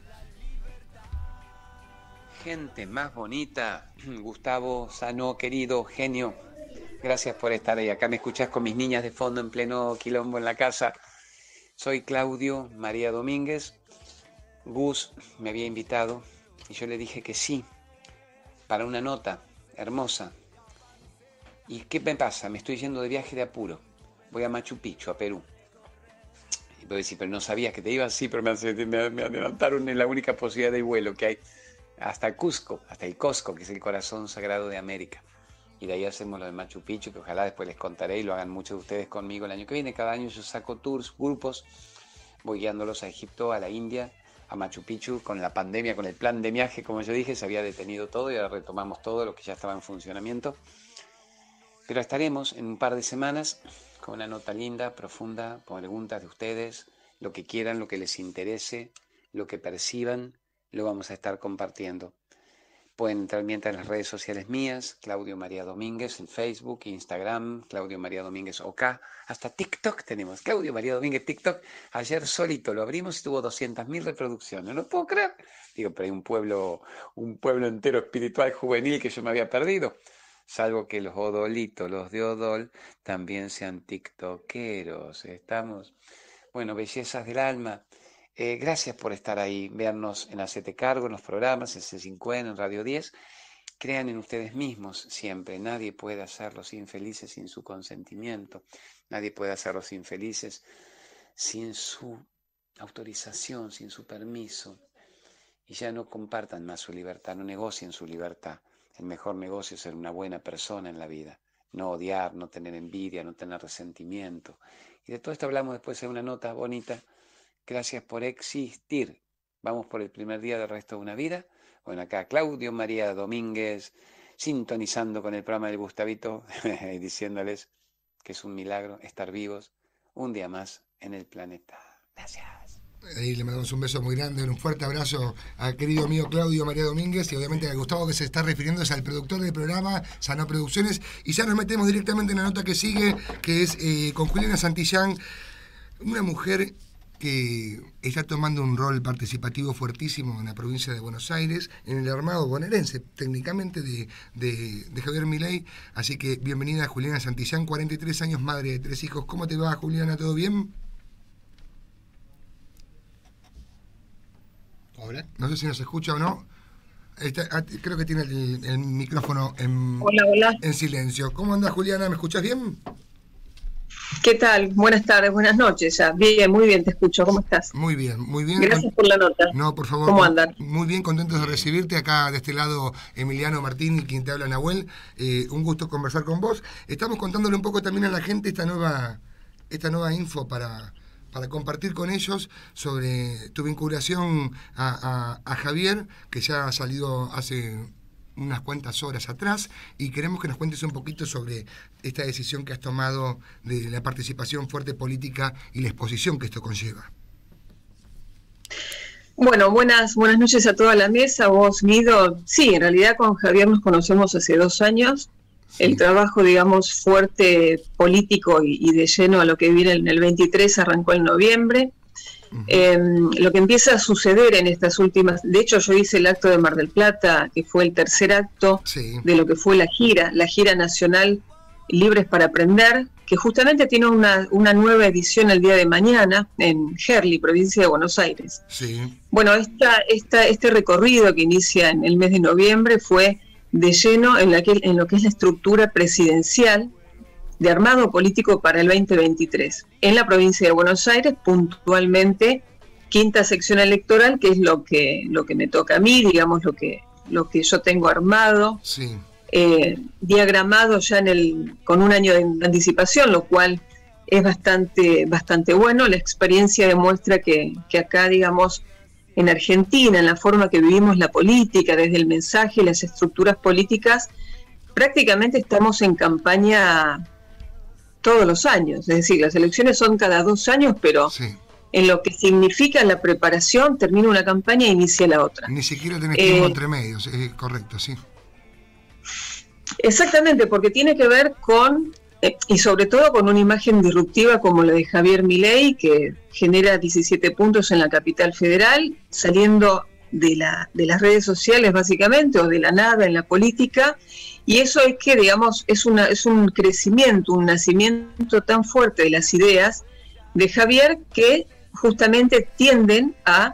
Gente más bonita, Gustavo, Sano, querido, genio, gracias por estar ahí. Acá me escuchás con mis niñas de fondo en pleno quilombo en la casa. Soy Claudio María Domínguez. Gus me había invitado y yo le dije que sí, para una nota hermosa. ¿Y qué me pasa? Me estoy yendo de viaje de apuro. Voy a Machu Picchu, a Perú. Y voy a decir, pero no sabías que te ibas, sí, pero me, me, me adelantaron en la única posibilidad de vuelo que hay. Hasta Cusco, hasta el Cusco, que es el corazón sagrado de América. Y de ahí hacemos lo de Machu Picchu, que ojalá después les contaré y lo hagan muchos de ustedes conmigo el año que viene. Cada año yo saco tours, grupos, voy guiándolos a Egipto, a la India, a Machu Picchu. Con la pandemia, con el plan de viaje, como yo dije, se había detenido todo y ahora retomamos todo lo que ya estaba en funcionamiento. Pero estaremos en un par de semanas con una nota linda, profunda, con preguntas de ustedes, lo que quieran, lo que les interese, lo que perciban, lo vamos a estar compartiendo. Pueden entrar mientras en las redes sociales mías, Claudio María Domínguez, en Facebook, Instagram, Claudio María Domínguez OK, hasta TikTok tenemos, Claudio María Domínguez TikTok. Ayer solito lo abrimos y tuvo doscientas mil reproducciones, no lo puedo creer. Digo, pero hay un pueblo, un pueblo entero espiritual juvenil que yo me había perdido. Salvo que los odolitos, los de Odol, también sean tiktokeros. Estamos, bueno, bellezas del alma. Eh, gracias por estar ahí, vernos en Hacete Cargo, en los programas, en C cinco N, en Radio diez. Crean en ustedes mismos siempre. Nadie puede hacerlos infelices sin su consentimiento. Nadie puede hacerlos infelices sin su autorización, sin su permiso. Y ya no compartan más su libertad, no negocien su libertad. El mejor negocio es ser una buena persona en la vida. No odiar, no tener envidia, no tener resentimiento. Y de todo esto hablamos después en una nota bonita. Gracias por existir. Vamos por el primer día del resto de una vida. Bueno, acá Claudio María Domínguez, sintonizando con el programa del Gustavito y diciéndoles que es un milagro estar vivos un día más en el planeta. Gracias. Ahí le mandamos un beso muy grande, un fuerte abrazo al querido amigo Claudio María Domínguez, y obviamente a Gustavo, que se está refiriendo es al productor del programa, Sano Producciones. Y ya nos metemos directamente en la nota que sigue, que es eh, con Juliana Santillán, una mujer que está tomando un rol participativo fuertísimo en la provincia de Buenos Aires, en el armado bonaerense, técnicamente, de, de, de Javier Milei. Así que bienvenida Juliana Santillán, cuarenta y tres años, madre de tres hijos. ¿Cómo te va, Juliana? ¿Todo bien? Hola. No sé si nos escucha o no. Está, creo que tiene el, el micrófono en, hola, hola. en silencio. ¿Cómo andas, Juliana? ¿Me escuchás bien? ¿Qué tal? Buenas tardes, buenas noches ya. Bien, muy bien, te escucho. ¿Cómo estás? Muy bien, muy bien. Gracias por la nota. No, por favor. ¿Cómo andan? Muy bien, contentos de recibirte acá de este lado, Emiliano Martín y quien te habla, Nahuel. Eh, un gusto conversar con vos. Estamos contándole un poco también a la gente esta nueva, esta nueva info para, para compartir con ellos sobre tu vinculación a, a, a Javier, que ya ha salido hace unas cuantas horas atrás, y queremos que nos cuentes un poquito sobre esta decisión que has tomado de la participación fuerte política y la exposición que esto conlleva. Bueno, buenas, buenas noches a toda la mesa, vos, Guido. Sí, en realidad con Javier nos conocemos hace dos años. Sí. El trabajo, digamos, fuerte político y, y de lleno a lo que viene en el veintitrés arrancó en noviembre. Uh-huh. Eh, lo que empieza a suceder en estas últimas, de hecho yo hice el acto de Mar del Plata, que fue el tercer acto sí. de lo que fue la gira, la gira nacional Libres para Aprender, que justamente tiene una, una nueva edición el día de mañana en Gerli, provincia de Buenos Aires. Sí. Bueno, esta, esta, este recorrido que inicia en el mes de noviembre fue de lleno en, la que, en lo que es la estructura presidencial de armado político para el veinte veintitrés. En la provincia de Buenos Aires, puntualmente, quinta sección electoral, que es lo que, lo que me toca a mí, digamos, lo que, lo que yo tengo armado, sí. eh, diagramado ya en el, con un año de anticipación, lo cual es bastante, bastante bueno. La experiencia demuestra que, que acá, digamos, en Argentina, en la forma que vivimos la política, desde el mensaje, las estructuras políticas, prácticamente estamos en campaña todos los años. Es decir, las elecciones son cada dos años, pero sí. en lo que significa la preparación, termina una campaña e inicia la otra. Ni siquiera tenés tiempo eh, entre medios, eh, correcto, sí. Exactamente, porque tiene que ver con, eh, y sobre todo con una imagen disruptiva como la de Javier Milei, que genera diecisiete puntos en la capital federal, saliendo de, la, de las redes sociales básicamente, o de la nada en la política, y eso es que, digamos, es, una, es un crecimiento, un nacimiento tan fuerte de las ideas de Javier que justamente tienden a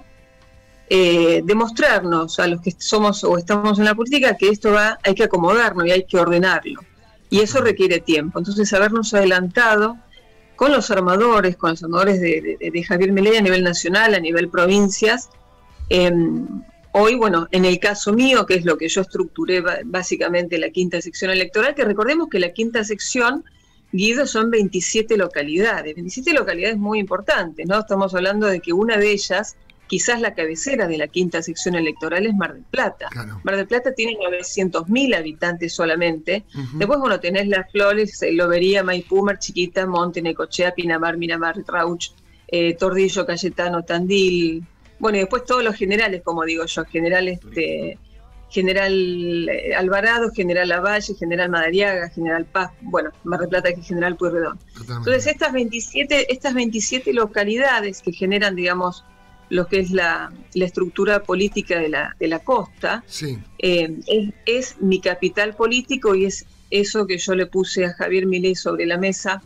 eh, demostrarnos a los que somos o estamos en la política que esto va, hay que acomodarlo y hay que ordenarlo. Y eso requiere tiempo. Entonces, habernos adelantado con los armadores, con los armadores de, de, de Javier Milei a nivel nacional, a nivel provincias, eh, hoy, bueno, en el caso mío, que es lo que yo estructuré básicamente la quinta sección electoral, que recordemos que la quinta sección, Guido, son veintisiete localidades, veintisiete localidades muy importantes, ¿no? Estamos hablando de que una de ellas, quizás la cabecera de la quinta sección electoral, es Mar del Plata. Claro. Mar del Plata tiene novecientos mil habitantes solamente. Uh-huh. Después, bueno, tenés Las Flores, Lobería, Maipú, Mar Chiquita, Monte, Necochea, Pinamar, Miramar, Rauch, eh, Tordillo, Cayetano, Tandil. Bueno, y después todos los generales, como digo yo, general este, General Alvarado, General Lavalle, General Madariaga, General Paz, bueno, Mar del Plata que es General Pueyrredón. Entonces, estas veintisiete, estas veintisiete localidades que generan, digamos, lo que es la, la estructura política de la, de la costa, sí. eh, es, es mi capital político, y es eso que yo le puse a Javier Milei sobre la mesa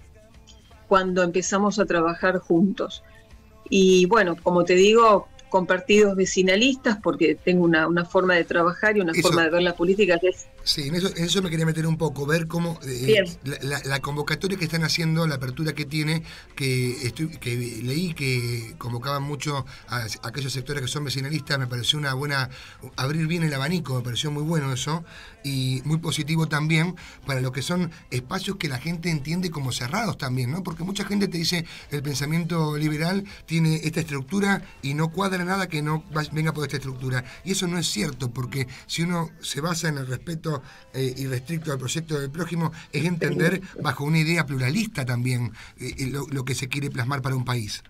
cuando empezamos a trabajar juntos. Y bueno, como te digo, con partidos vecinalistas, porque tengo una, una forma de trabajar y una eso, forma de ver la política que es... Sí, en eso, en eso me quería meter un poco, ver cómo eh, la, la, la convocatoria que están haciendo, la apertura que tiene, que, estoy, que leí que convocaban mucho a, a aquellos sectores que son vecinalistas, me pareció una buena, abrir bien el abanico, me pareció muy bueno eso, y muy positivo también para lo que son espacios que la gente entiende como cerrados también, ¿no? Porque mucha gente te dice, el pensamiento liberal tiene esta estructura y no cuadra nada que no venga por esta estructura, y eso no es cierto, porque si uno se basa en el respeto Eh, irrestricto al proyecto del prójimo, es entender bajo una idea pluralista también eh, lo, lo que se quiere plasmar para un país.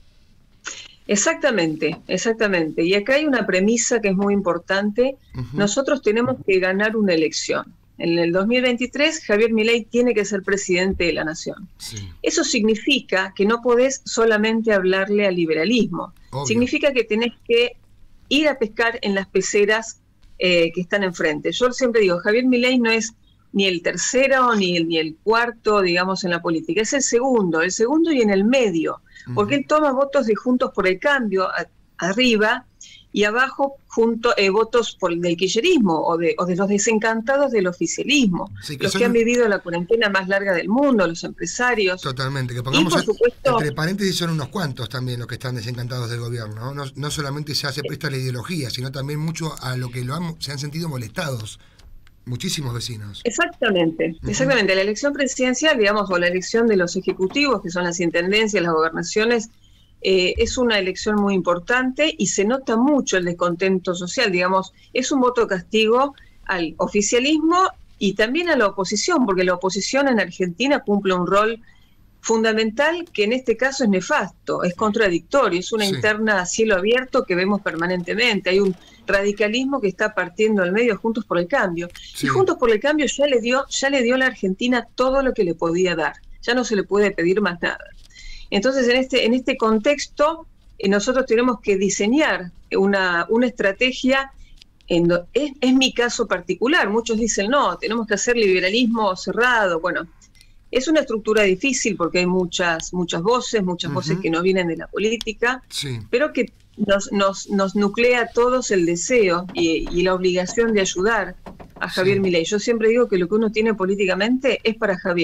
Exactamente, exactamente. Y acá hay una premisa que es muy importante. Uh-huh. Nosotros tenemos que ganar una elección. En el dos mil veintitrés, Javier Milei tiene que ser presidente de la nación. Sí. Eso significa que no podés solamente hablarle al liberalismo. Obvio. Significa que tenés que ir a pescar en las peceras Eh, que están enfrente. Yo siempre digo, Javier Milei no es ni el tercero ni el, ni el cuarto, digamos, en la política, es el segundo, el segundo y en el medio, uh-huh. porque él toma votos de Juntos por el Cambio a, arriba, y abajo junto eh, votos por del kirchnerismo o de, o de los desencantados del oficialismo, sí, que los son... que han vivido la cuarentena más larga del mundo, los empresarios. Totalmente, que pongamos y por supuesto, entre paréntesis, son unos cuantos también los que están desencantados del gobierno, no, no solamente se hace presta la ideología, sino también mucho a lo que lo han, se han sentido molestados. Muchísimos vecinos. Exactamente, uh-huh. exactamente. La elección presidencial, digamos, o la elección de los ejecutivos, que son las intendencias, las gobernaciones, Eh, es una elección muy importante y se nota mucho el descontento social, digamos, es un voto castigo al oficialismo y también a la oposición, porque la oposición en Argentina cumple un rol fundamental que en este caso es nefasto, es contradictorio, es una sí. interna a cielo abierto que vemos permanentemente, hay un radicalismo que está partiendo al medio Juntos por el Cambio, sí. y Juntos por el Cambio ya le dio, ya le dio a la Argentina todo lo que le podía dar, ya no se le puede pedir más nada. Entonces, en este, en este contexto, eh, nosotros tenemos que diseñar una, una estrategia, en do, es, es mi caso particular, muchos dicen, no, tenemos que hacer liberalismo cerrado. Bueno, es una estructura difícil porque hay muchas, muchas voces, muchas uh-huh. voces que no vienen de la política, sí. pero que nos, nos, nos nuclea a todos el deseo y, y la obligación de ayudar a Javier sí. Milei. Yo siempre digo que lo que uno tiene políticamente es para Javier.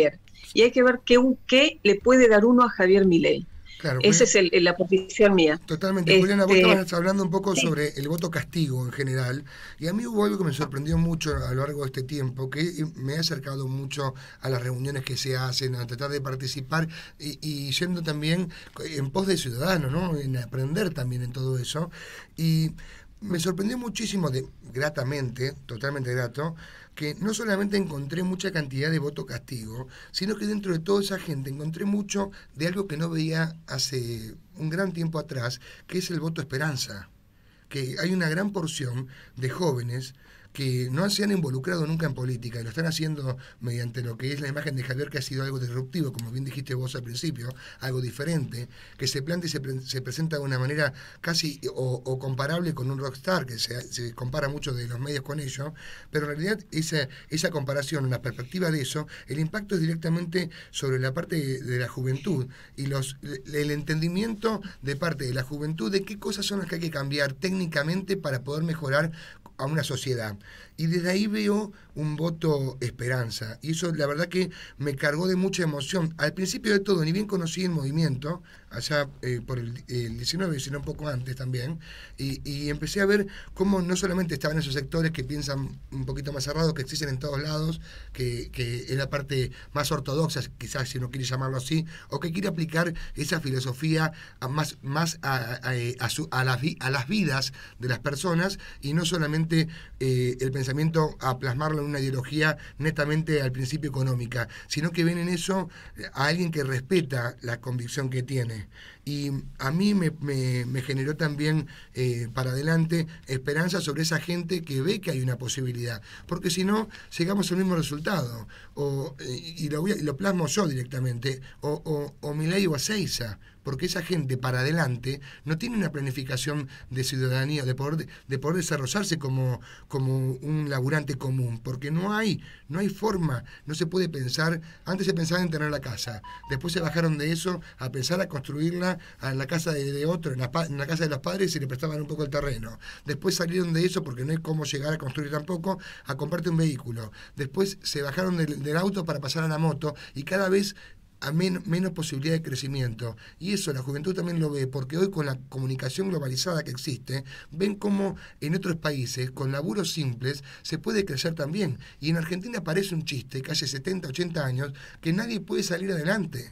y hay que ver qué, qué le puede dar uno a Javier Milei. Claro, esa es el, la posición mía. Totalmente. Este, Juliana, vos estabas hablando un poco sí. sobre el voto castigo en general, y a mí hubo algo que me sorprendió mucho a lo largo de este tiempo, que me ha acercado mucho a las reuniones que se hacen, a tratar de participar y, y yendo también en pos de ciudadanos, ¿no? En aprender también en todo eso. Y me sorprendió muchísimo, de, gratamente, totalmente grato, que no solamente encontré mucha cantidad de voto castigo, sino que dentro de toda esa gente encontré mucho de algo que no veía hace un gran tiempo atrás, que es el voto esperanza. Que hay una gran porción de jóvenes que no se han involucrado nunca en política y lo están haciendo mediante lo que es la imagen de Javier, que ha sido algo disruptivo, como bien dijiste vos al principio, algo diferente, que se plantea y se, pre se presenta de una manera casi o, o comparable con un rockstar, que se, se compara mucho de los medios con ello, pero en realidad esa, esa comparación, la perspectiva de eso, el impacto es directamente sobre la parte de, de la juventud y los, el entendimiento de parte de la juventud de qué cosas son las que hay que cambiar técnicamente para poder mejorar a una sociedad. Y desde ahí veo un voto esperanza. Y eso la verdad que me cargó de mucha emoción. Al principio de todo, ni bien conocí el movimiento, allá eh, por el, el diecinueve, sino un poco antes también, y, y empecé a ver cómo no solamente estaban esos sectores que piensan un poquito más cerrados, que existen en todos lados, que, que es la parte más ortodoxa, quizás si uno quiere llamarlo así, o que quiere aplicar esa filosofía a más, más a, a, a, su, a, las, a las vidas de las personas, y no solamente eh, el pensamiento a plasmarlo en una ideología netamente al principio económica, sino que ven en eso a alguien que respeta la convicción que tiene. Y a mí me, me, me generó también eh, para adelante esperanza sobre esa gente que ve que hay una posibilidad, porque si no, llegamos al mismo resultado, o, y, lo voy a, y lo plasmo yo directamente, o, o, o Milei o Ezeiza, porque esa gente para adelante no tiene una planificación de ciudadanía, de poder, de poder desarrollarse como, como un laburante común, porque no hay, no hay forma, no se puede pensar. Antes se pensaba en tener la casa, después se bajaron de eso a pensar a construirla en la casa de, de otro, en la, en la casa de los padres, y le prestaban un poco el terreno. Después salieron de eso, porque no hay cómo llegar a construir tampoco, a comprarte un vehículo. Después se bajaron del, del auto para pasar a la moto, y cada vez a men menos posibilidad de crecimiento. Y eso la juventud también lo ve, porque hoy con la comunicación globalizada que existe, ven cómo en otros países, con laburos simples, se puede crecer también. Y en Argentina parece un chiste, que hace setenta, ochenta años, que nadie puede salir adelante.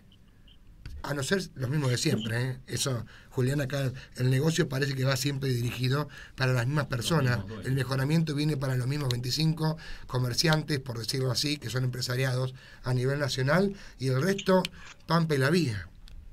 A no ser los mismos de siempre, ¿eh? Eso, Julián, acá el negocio parece que va siempre dirigido para las mismas personas. El mejoramiento viene para los mismos veinticinco comerciantes, por decirlo así, que son empresariados a nivel nacional, y el resto, pampa y la vía.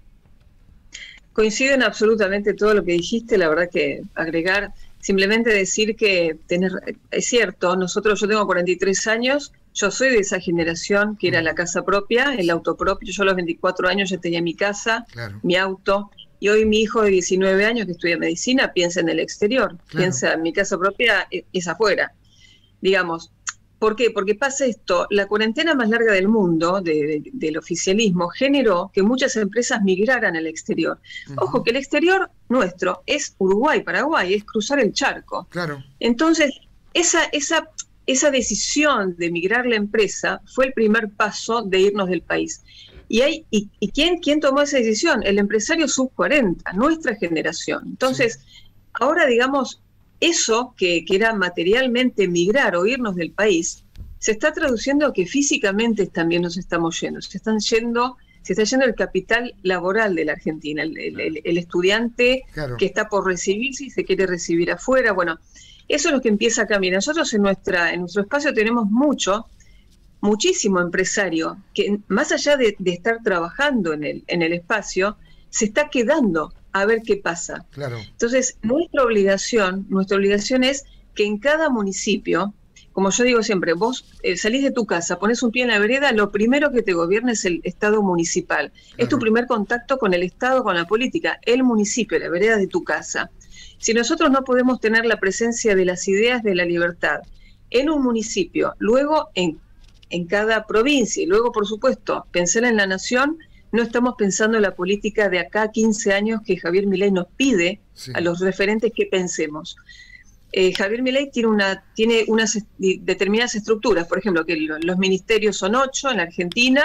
Coincido en absolutamente todo lo que dijiste. La verdad que agregar, simplemente decir que tener, es cierto, nosotros, yo tengo cuarenta y tres años, yo soy de esa generación que era la casa propia, el auto propio. Yo a los veinticuatro años ya tenía mi casa, claro, mi auto, y hoy mi hijo de diecinueve años que estudia medicina piensa en el exterior, claro, piensa en mi casa propia es afuera. Digamos, ¿por qué? Porque pasa esto, la cuarentena más larga del mundo, de, de, del oficialismo, generó que muchas empresas migraran al exterior. Uh-huh. Ojo, que el exterior nuestro es Uruguay, Paraguay, es cruzar el charco. Claro. Entonces, esa... esa Esa decisión de migrar la empresa fue el primer paso de irnos del país. ¿Y, hay, y, y quién, quién tomó esa decisión? El empresario sub cuarenta, nuestra generación. Entonces, sí, ahora, digamos, eso que, que era materialmente migrar o irnos del país, se está traduciendo a que físicamente también nos estamos yendo. Se están yendo, se está yendo el capital laboral de la Argentina, el, el, el, el estudiante, claro, que está por recibirse y se quiere recibir afuera. Bueno, eso es lo que empieza a cambiar. Nosotros en nuestra en nuestro espacio tenemos mucho, muchísimo empresario que más allá de, de estar trabajando en el, en el espacio, se está quedando a ver qué pasa. Claro. Entonces, nuestra obligación, nuestra obligación es que en cada municipio, como yo digo siempre, vos eh, salís de tu casa, pones un pie en la vereda, lo primero que te gobierna es el Estado municipal. Claro. Es tu primer contacto con el Estado, con la política, el municipio, la vereda de tu casa. Si nosotros no podemos tener la presencia de las ideas de la libertad en un municipio, luego en, en cada provincia, y luego, por supuesto, pensar en la nación, no estamos pensando en la política de acá a quince años que Javier Milei nos pide, sí, a los referentes que pensemos. Eh, Javier Milei tiene, una, tiene unas determinadas estructuras, por ejemplo, que los ministerios son ocho en la Argentina,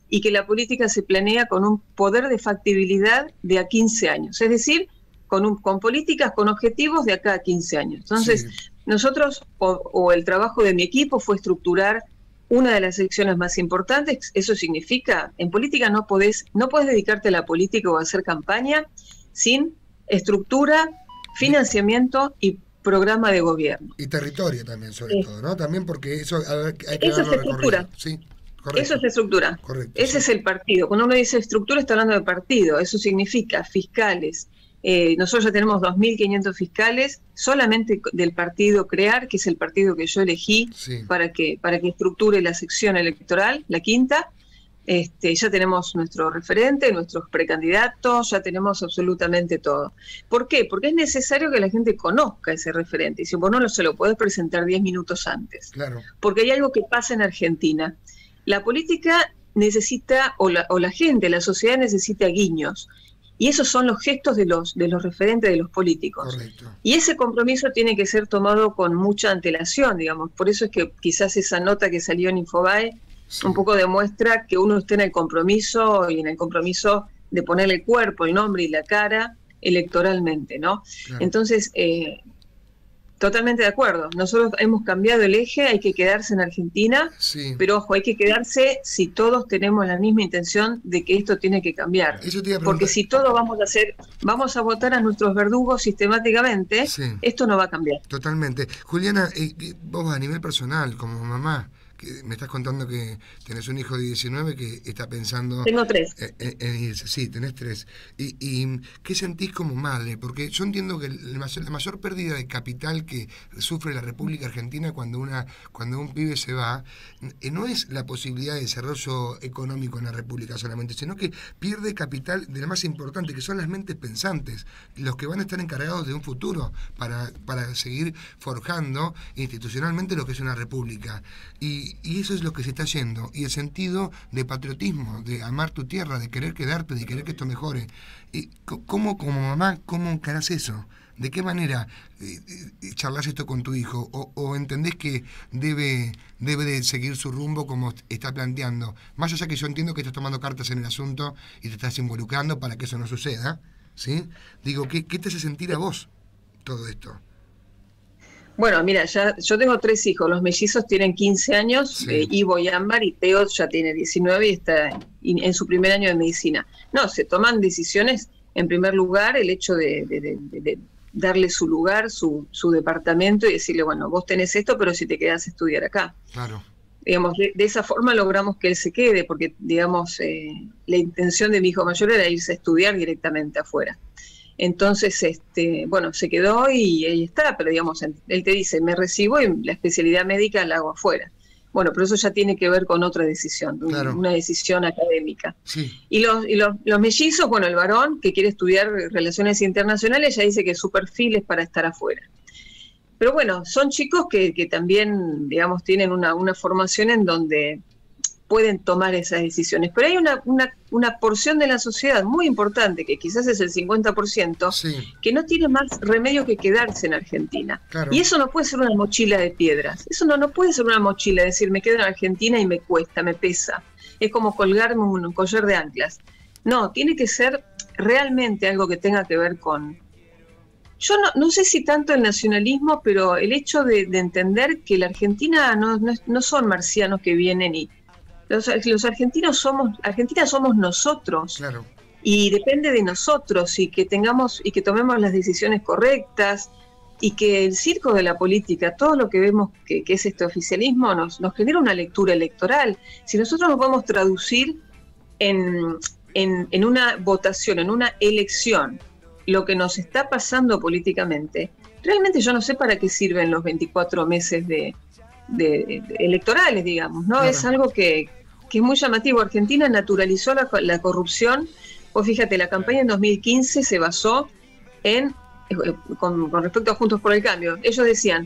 y que la política se planea con un poder de factibilidad de a quince años, es decir, con, un, con políticas, con objetivos de acá a quince años. Entonces, sí. nosotros, o, o el trabajo de mi equipo fue estructurar una de las elecciones más importantes. Eso significa, en política no podés, no podés dedicarte a la política o a hacer campaña sin estructura, financiamiento y programa de gobierno. Y territorio también, sobre sí. todo, ¿no? También porque eso a ver, hay que Eso es estructura. Sí, correcto. Eso es estructura. Correcto, Ese sí. es el partido. Cuando uno dice estructura, está hablando de partido. Eso significa fiscales. Eh, nosotros ya tenemos dos mil quinientos fiscales solamente del partido CREAR, que es el partido que yo elegí sí. para que para que estructure la sección electoral, la quinta. Este, ya tenemos nuestro referente, nuestros precandidatos, ya tenemos absolutamente todo. ¿Por qué? Porque es necesario que la gente conozca ese referente. Y si vos no lo, se lo podés presentar diez minutos antes. Claro. Porque hay algo que pasa en Argentina. La política necesita, o la, o la gente, la sociedad necesita guiños. Y esos son los gestos de los, de los referentes de los políticos. Correcto. Y ese compromiso tiene que ser tomado con mucha antelación, digamos. Por eso es que quizás esa nota que salió en Infobae sí. un poco demuestra que uno está en el compromiso y en el compromiso de ponerle el cuerpo, el nombre y la cara electoralmente, ¿no? Claro. Entonces, eh, totalmente de acuerdo. Nosotros hemos cambiado el eje, hay que quedarse en Argentina, sí. pero ojo, hay que quedarse si todos tenemos la misma intención de que esto tiene que cambiar. Eso te iba a Porque si todos vamos a hacer, vamos a votar a nuestros verdugos sistemáticamente, sí. esto no va a cambiar. Totalmente. Juliana, eh, vos a nivel personal, como mamá, que me estás contando que tenés un hijo de diecinueve que está pensando... Tengo tres. En, en irse. Sí, tenés tres. Y, y ¿qué sentís como madre? Porque yo entiendo que el mayor, la mayor pérdida de capital que sufre la República Argentina cuando una cuando un pibe se va, no es la posibilidad de desarrollo económico en la República solamente, sino que pierde capital de lo más importante, que son las mentes pensantes, los que van a estar encargados de un futuro para, para seguir forjando institucionalmente lo que es una república. Y Y eso es lo que se está yendo. Y el sentido de patriotismo, de amar tu tierra, de querer quedarte, de querer que esto mejore. ¿Y cómo, como mamá, cómo encarás eso? ¿De qué manera eh, charlas esto con tu hijo? O, ¿O entendés que debe, debe de seguir su rumbo como está planteando? Más allá que yo entiendo que estás tomando cartas en el asunto y te estás involucrando para que eso no suceda, ¿sí? Digo, ¿qué, qué te hace sentir a vos todo esto? Bueno, mira, ya yo tengo tres hijos, los mellizos tienen quince años, sí. eh, Ivo y Ámbar, y Teo ya tiene diecinueve y está en su primer año de medicina. No, se toman decisiones, en primer lugar, el hecho de, de, de, de darle su lugar, su, su departamento y decirle, bueno, vos tenés esto, pero si te quedás a estudiar acá. Claro. Digamos, de, de esa forma logramos que él se quede, porque, digamos, eh, la intención de mi hijo mayor era irse a estudiar directamente afuera. Entonces, este, bueno, se quedó y ahí está, pero digamos, él te dice, me recibo y la especialidad médica la hago afuera. Bueno, pero eso ya tiene que ver con otra decisión, claro. una decisión académica. Sí. Y, los, y los, los mellizos, bueno, el varón que quiere estudiar relaciones internacionales ya dice que su perfil es para estar afuera. Pero bueno, son chicos que, que también, digamos, tienen una, una formación en donde pueden tomar esas decisiones. Pero hay una, una, una porción de la sociedad muy importante, que quizás es el cincuenta por ciento, sí. que no tiene más remedio que quedarse en Argentina. Claro. Y eso no puede ser una mochila de piedras. Eso no, no puede ser una mochila, decir, me quedo en Argentina y me cuesta, me pesa. Es como colgarme un, un collar de anclas. No, tiene que ser realmente algo que tenga que ver con... Yo no, no sé si tanto el nacionalismo, pero el hecho de, de entender que la Argentina no, no, no son marcianos que vienen y... Los, los argentinos somos, Argentina somos nosotros, claro. y depende de nosotros y que tengamos y que tomemos las decisiones correctas y que el circo de la política, todo lo que vemos que, que es este oficialismo, nos, nos genera una lectura electoral. Si nosotros nos podemos traducir en, en, en una votación, en una elección, lo que nos está pasando políticamente, realmente yo no sé para qué sirven los veinticuatro meses de, de, de electorales, digamos, ¿no? Claro. Es algo que que es muy llamativo. Argentina naturalizó la, la corrupción. Pues fíjate, la campaña en dos mil quince se basó en, eh, con, con respecto a Juntos por el Cambio, ellos decían,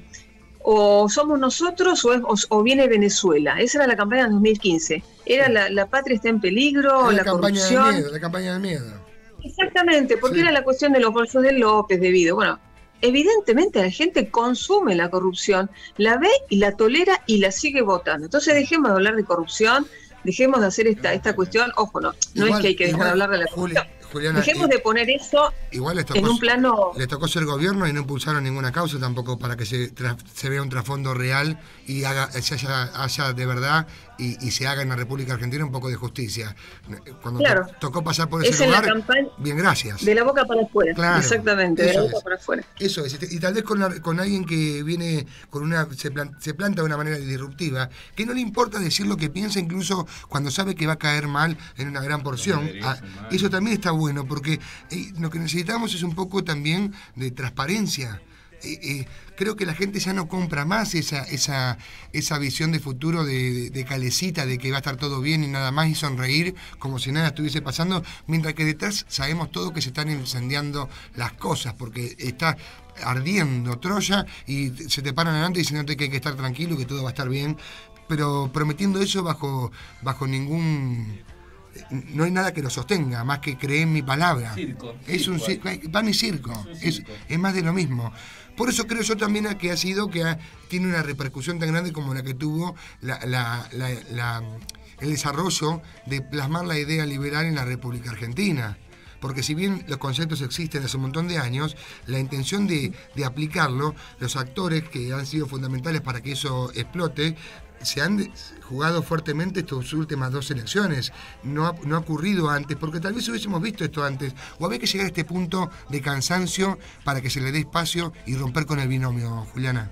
o somos nosotros o, es, o, o viene Venezuela. Esa era la campaña en dos mil quince. Era sí. la, la patria está en peligro, la, la campaña corrupción. Del miedo, la campaña del miedo. Exactamente, porque sí. era la cuestión de los bolsos de López, debido. Bueno, evidentemente la gente consume la corrupción, la ve y la tolera y la sigue votando. Entonces dejemos de hablar de corrupción, dejemos de hacer esta, esta cuestión, ojo, no, no Igual, es que hay que dejar igual, de hablar de la Juli, cuestión. Juliana, Dejemos eh, de poner eso igual les tocó, en un plano... les tocó ser gobierno y no impulsaron ninguna causa tampoco para que se, tra- se vea un trasfondo real y haga, se haya, haya de verdad y, y se haga en la República Argentina un poco de justicia. Cuando Claro. to- tocó pasar por ese Es en lugar, la campaña bien, gracias. de la boca para afuera. Claro, Exactamente, de la eso boca es. para afuera. Eso es, y tal vez con, la- con alguien que viene con una se, plan- se planta de una manera disruptiva, que no le importa decir lo que piensa incluso cuando sabe que va a caer mal en una gran porción. Ah, eso también está bueno, porque eh, lo que necesitamos es un poco también de transparencia. Eh, eh, creo que la gente ya no compra más esa esa esa visión de futuro de, de, de calecita, de que va a estar todo bien y nada más y sonreír como si nada estuviese pasando, mientras que detrás sabemos todo que se están incendiando las cosas, porque está ardiendo Troya y se te paran adelante diciéndote que hay que estar tranquilo, que todo va a estar bien, pero prometiendo eso bajo, bajo ningún... No hay nada que lo sostenga, más que creer en mi palabra. Circo, es un circo. circo, pan y circo, Es un es, circo. es más de lo mismo. Por eso creo yo también que ha sido que ha- tiene una repercusión tan grande como la que tuvo la, la- la- la- el desarrollo de plasmar la idea liberal en la República Argentina. Porque si bien los conceptos existen hace un montón de años, la intención de, de aplicarlo, los actores que han sido fundamentales para que eso explote, se han de- jugado fuertemente estas últimas dos elecciones. No ha, no ha ocurrido antes, porque tal vez hubiésemos visto esto antes. O había que llegar a este punto de cansancio para que se le dé espacio y romper con el binomio, Juliana.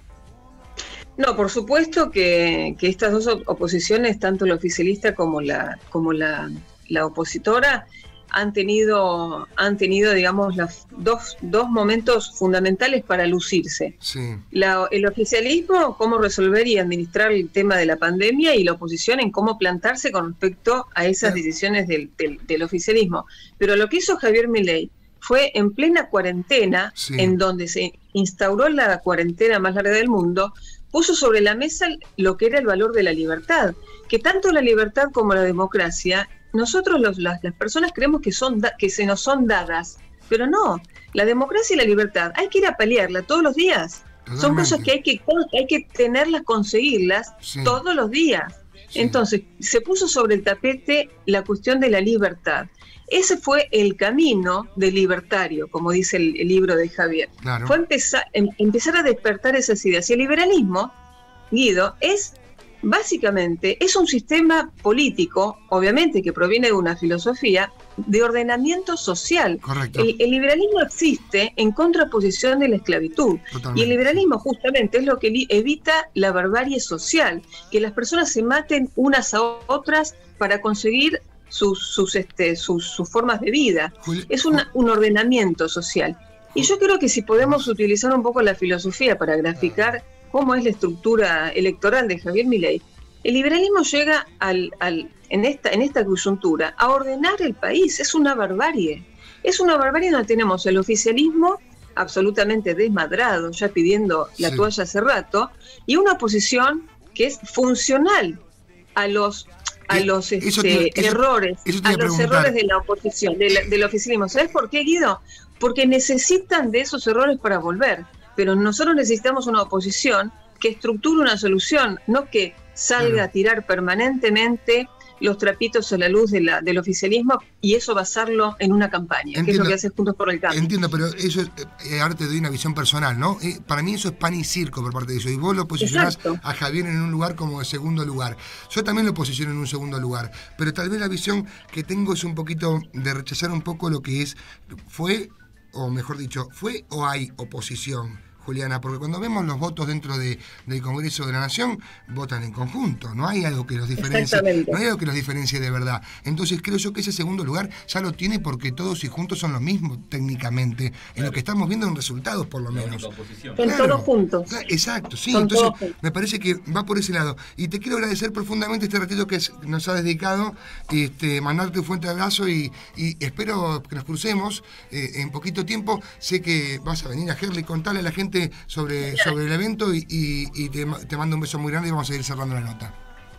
No, por supuesto que, que estas dos op- oposiciones, tanto la oficialista como la, como la, la opositora, han tenido, han tenido, digamos, las dos, dos momentos fundamentales para lucirse. Sí. La- el oficialismo, cómo resolver y administrar el tema de la pandemia, y la oposición en cómo plantarse con respecto a esas Claro. decisiones del, del, del oficialismo. Pero lo que hizo Javier Milei fue en plena cuarentena, Sí. en donde se instauró la cuarentena más larga del mundo, puso sobre la mesa lo que era el valor de la libertad, que tanto la libertad como la democracia, nosotros los, las, las personas creemos que, son da- que se nos son dadas, pero no, la democracia y la libertad hay que ir a pelearla todos los días. Son Totalmente. cosas que hay que, hay que tenerlas, conseguirlas Sí. todos los días. Sí. Entonces, se puso sobre el tapete la cuestión de la libertad. Ese fue el camino del libertario, como dice el, el libro de Javier. Claro. Fue empezar, em- empezar a despertar esas ideas. Y el liberalismo, Guido, es básicamente, es un sistema político, obviamente que proviene de una filosofía, de ordenamiento social. Correcto. El, el liberalismo existe en contraposición de la esclavitud. Totalmente. Y el liberalismo justamente es lo que li- evita la barbarie social, que las personas se maten unas a otras para conseguir sus, sus, este, sus, sus formas de vida. Juli- Es una- un ordenamiento social. Y yo creo que si podemos utilizar un poco la filosofía para graficar cómo es la estructura electoral de Javier Milei, el liberalismo llega al, al, en, esta, en esta coyuntura a ordenar el país. Es una barbarie. Es una barbarie donde tenemos el oficialismo absolutamente desmadrado, ya pidiendo la Sí. toalla hace rato, y una oposición que es funcional a los a Eh, los eso este, te- eso- errores, eso te a iba a los preguntar. errores de la oposición, de la- del oficialismo. ¿Sabes por qué, Guido? Porque necesitan de esos errores para volver. Pero nosotros necesitamos una oposición que estructure una solución, no que salga Claro. a tirar permanentemente los trapitos a la luz de la, del oficialismo y eso basarlo en una campaña, que es Entiendo. lo que hace Juntos por el Cambio. Entiendo, pero eso es, eh, ahora te doy una visión personal, ¿no? Eh, para mí eso es pan y circo por parte de ellos. Y vos lo posicionás Exacto. a Javier en un lugar como de segundo lugar. Yo también lo posiciono en un segundo lugar. Pero tal vez la visión que tengo es un poquito de rechazar un poco lo que es, fue, o mejor dicho, fue o hay oposición. Juliana, porque cuando vemos los votos dentro de, del Congreso de la Nación, votan en conjunto, no hay algo que los diferencie, Exactamente. no hay algo que los diferencie de verdad. Entonces creo yo que ese segundo lugar ya lo tiene porque todos y juntos son lo mismo técnicamente, en lo que estamos viendo en resultados por lo La menos. única oposición. Son todos juntos. Claro, exacto, sí, Son entonces todos juntos. me parece que va por ese lado. Y te quiero agradecer profundamente este ratito que es- nos ha dedicado, este, mandarte un fuerte abrazo y, y espero que nos crucemos eh, en poquito tiempo. Sé que vas a venir a Herley, contarle a la gente sobre, sobre el evento y, y- y te, ma- te mando un beso muy grande y vamos a ir cerrando la nota.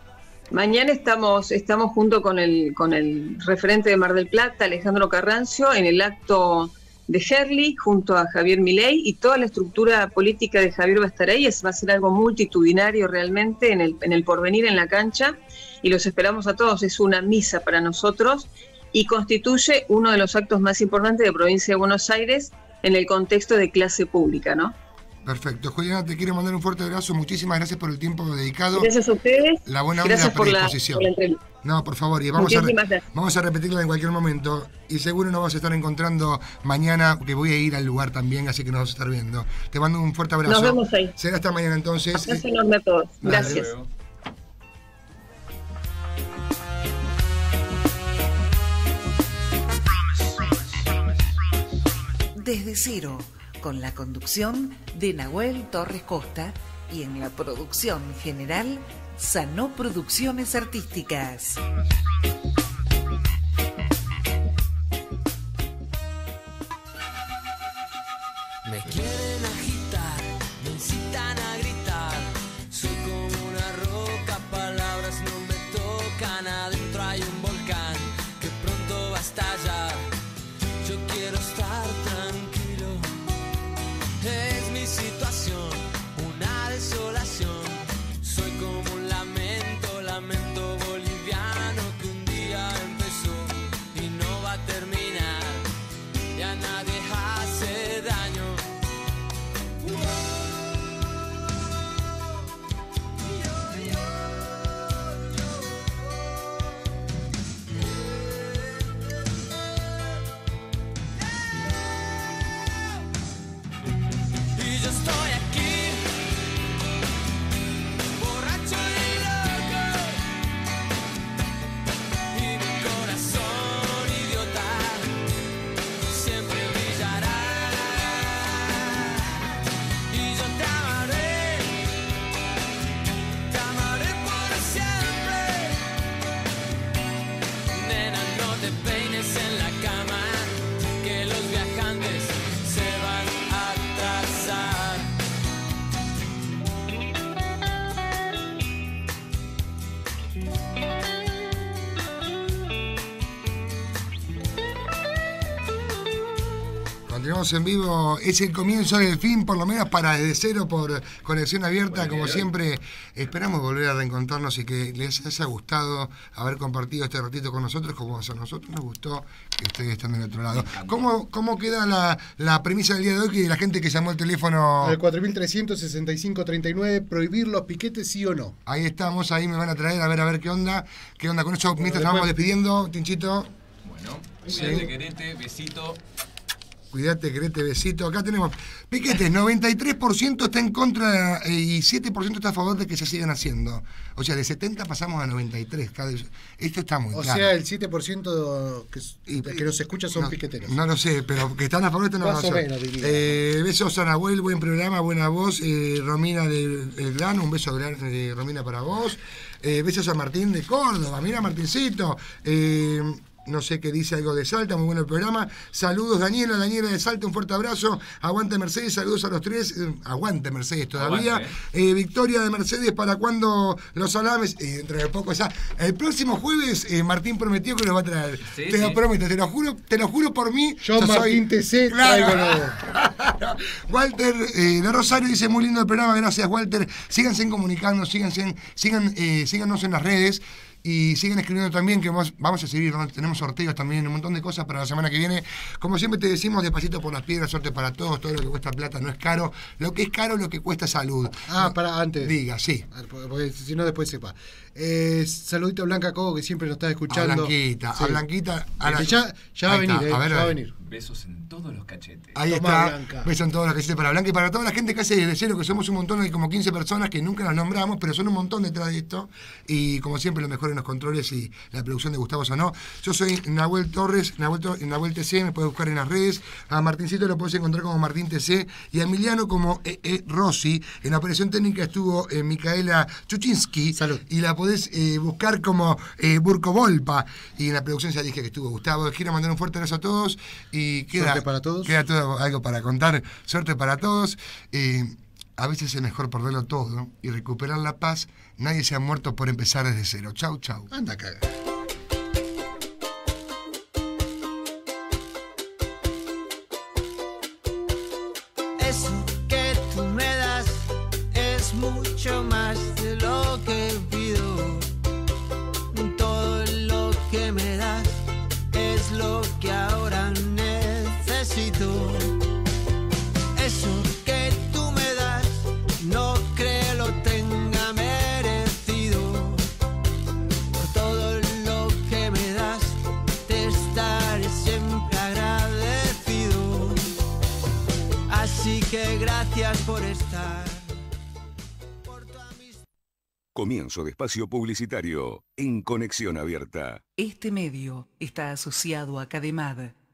Mañana estamos, estamos junto con el, con el referente de Mar del Plata, Alejandro Carrancio, en el acto de Herli junto a Javier Milei, y toda la estructura política de Javier va a estar ahí. Es, va a ser algo multitudinario realmente en el, en el porvenir, en la cancha, y los esperamos a todos. Es una misa para nosotros y constituye uno de los actos más importantes de provincia de Buenos Aires en el contexto de clase pública, ¿no? Perfecto. Juliana, te quiero mandar un fuerte abrazo. Muchísimas gracias por el tiempo dedicado. Gracias a ustedes. La buena onda y la predisposición. Por la, por la entrevista. No, por favor, y vamos a, re vamos a repetirla en cualquier momento. Y seguro nos vamos a estar encontrando mañana, que voy a ir al lugar también, así que nos vamos a estar viendo. Te mando un fuerte abrazo. Nos vemos ahí. Será hasta mañana entonces. Abrazo enorme a todos. Gracias. Desde Cero, con la conducción de Nahuel Torres Costa y en la producción general, Sanó Producciones Artísticas. Me quieren agitar, me incitan a gritar. Soy como una roca, palabras no me tocan. Adentro hay un volcán que pronto va a estallar. Yo quiero estar tranquilo. Es mi situación, una desolación. Soy como un lamento, lamento boliviano que un día empezó y no va a terminar. Y a nadie hace daño. Y yo estoy aquí, borracho y loco, y mi corazón idiota siempre brillará. Y yo te amaré, te amaré por siempre. Nena, no te peines en la cama, que los viajantes se van a atrasar. Continuamos en vivo, es el comienzo del fin, por lo menos para Desde Cero por Conexión Abierta. Como siempre, esperamos volver a reencontrarnos y que les haya gustado haber compartido este ratito con nosotros, como a nosotros nos gustó que ustedes estén del otro lado. ¿Cómo, cómo queda la, la premisa del día de hoy, que la gente que llamó el teléfono? Al cuatro mil trescientos sesenta y cinco treinta y nueve, prohibir los piquetes, sí o no. Ahí estamos, ahí me van a traer, a ver, a ver qué onda, qué onda con eso, Bueno, mientras después... nos vamos despidiendo, Tinchito. Bueno, Sí. cuídate, querete, besito. Cuídate, querete, besito. Acá tenemos piquetes, noventa y tres por ciento está en contra eh, y siete por ciento está a favor de que se sigan haciendo. O sea, de setenta pasamos a noventa y tres. Cada... Esto está muy o claro. O sea, el siete por ciento que, que nos escucha son no, piqueteros. No lo sé, pero que están a favor de esto no Más lo o sé. menos, diría. Eh, besos a Nahuel, buen programa, buena voz. Eh, Romina del de Gran, un beso grande de Romina para vos. Eh, besos a Martín de Córdoba. Mira, Martincito. Eh, No sé qué dice, algo de Salta, muy bueno el programa. Saludos, Daniela, Daniela de Salta, un fuerte abrazo. Aguante Mercedes, saludos a los tres. Eh, aguante Mercedes todavía. Aguante, eh. Eh, victoria de Mercedes, ¿para cuándo los salames? Eh, dentro de poco ya. El próximo jueves, eh, Martín prometió que los va a traer. Sí, te lo sí. prometo, te lo juro, te lo juro por mí. Yo, yo Martín soy... T C, Claro. traigo nuevo. Walter eh, de Rosario dice, muy lindo el programa, gracias Walter. Síganse comunicando, síganse, sigan, eh, síganos en las redes. Y sigan escribiendo también, que vamos, vamos a seguir, tenemos sorteos también, un montón de cosas para la semana que viene. Como siempre te decimos, despacito por las piedras, suerte para todos, todo lo que cuesta plata no es caro. Lo que es caro, lo que cuesta salud. Ah, no, para antes. Diga, sí. Porque si no, después sepa. Eh, saludito a Blanca Cobo, que siempre nos está escuchando. A Blanquita, sí. a Blanquita. A la... Ya, ya va a venir, está, eh, a ver, ya a va a ver. venir. Besos en todos los cachetes. Ahí Tomá, está, Blanca. besos en todos los cachetes para Blanca y para toda la gente que hace Desde Cero, que somos un montón, hay como quince personas que nunca las nombramos, pero son un montón detrás de esto. Y como siempre, lo mejor en los controles y la producción de Gustavo Sanó. Yo soy Nahuel Torres, Nahuel, Tor Nahuel T C, me puedes buscar en las redes. A Martincito lo puedes encontrar como Martín T C y a Emiliano como E. E. Rossi. En la operación técnica estuvo eh, Micaela Chuchinsky. Salud. Y la podés eh, buscar como eh, Burko Volpa. Y en la producción ya dije que estuvo Gustavo. Quiero mandar un fuerte abrazo a todos. Y queda, Suerte para todos. Queda todo algo para contar. Suerte para todos. Eh, a veces es mejor perderlo todo y recuperar la paz. Nadie se ha muerto por empezar desde cero. Chau, chau. Anda a cagar. Eso que tú me das es mucho más de lo que pido. Todo lo que me das es lo que ahora necesito. Eso que tú me das no creo lo tenga merecido. Por todo lo que me das te estaré siempre agradecido. Así que gracias por estar. Comienzo de espacio publicitario en Conexión Abierta. Este medio está asociado a Cademad,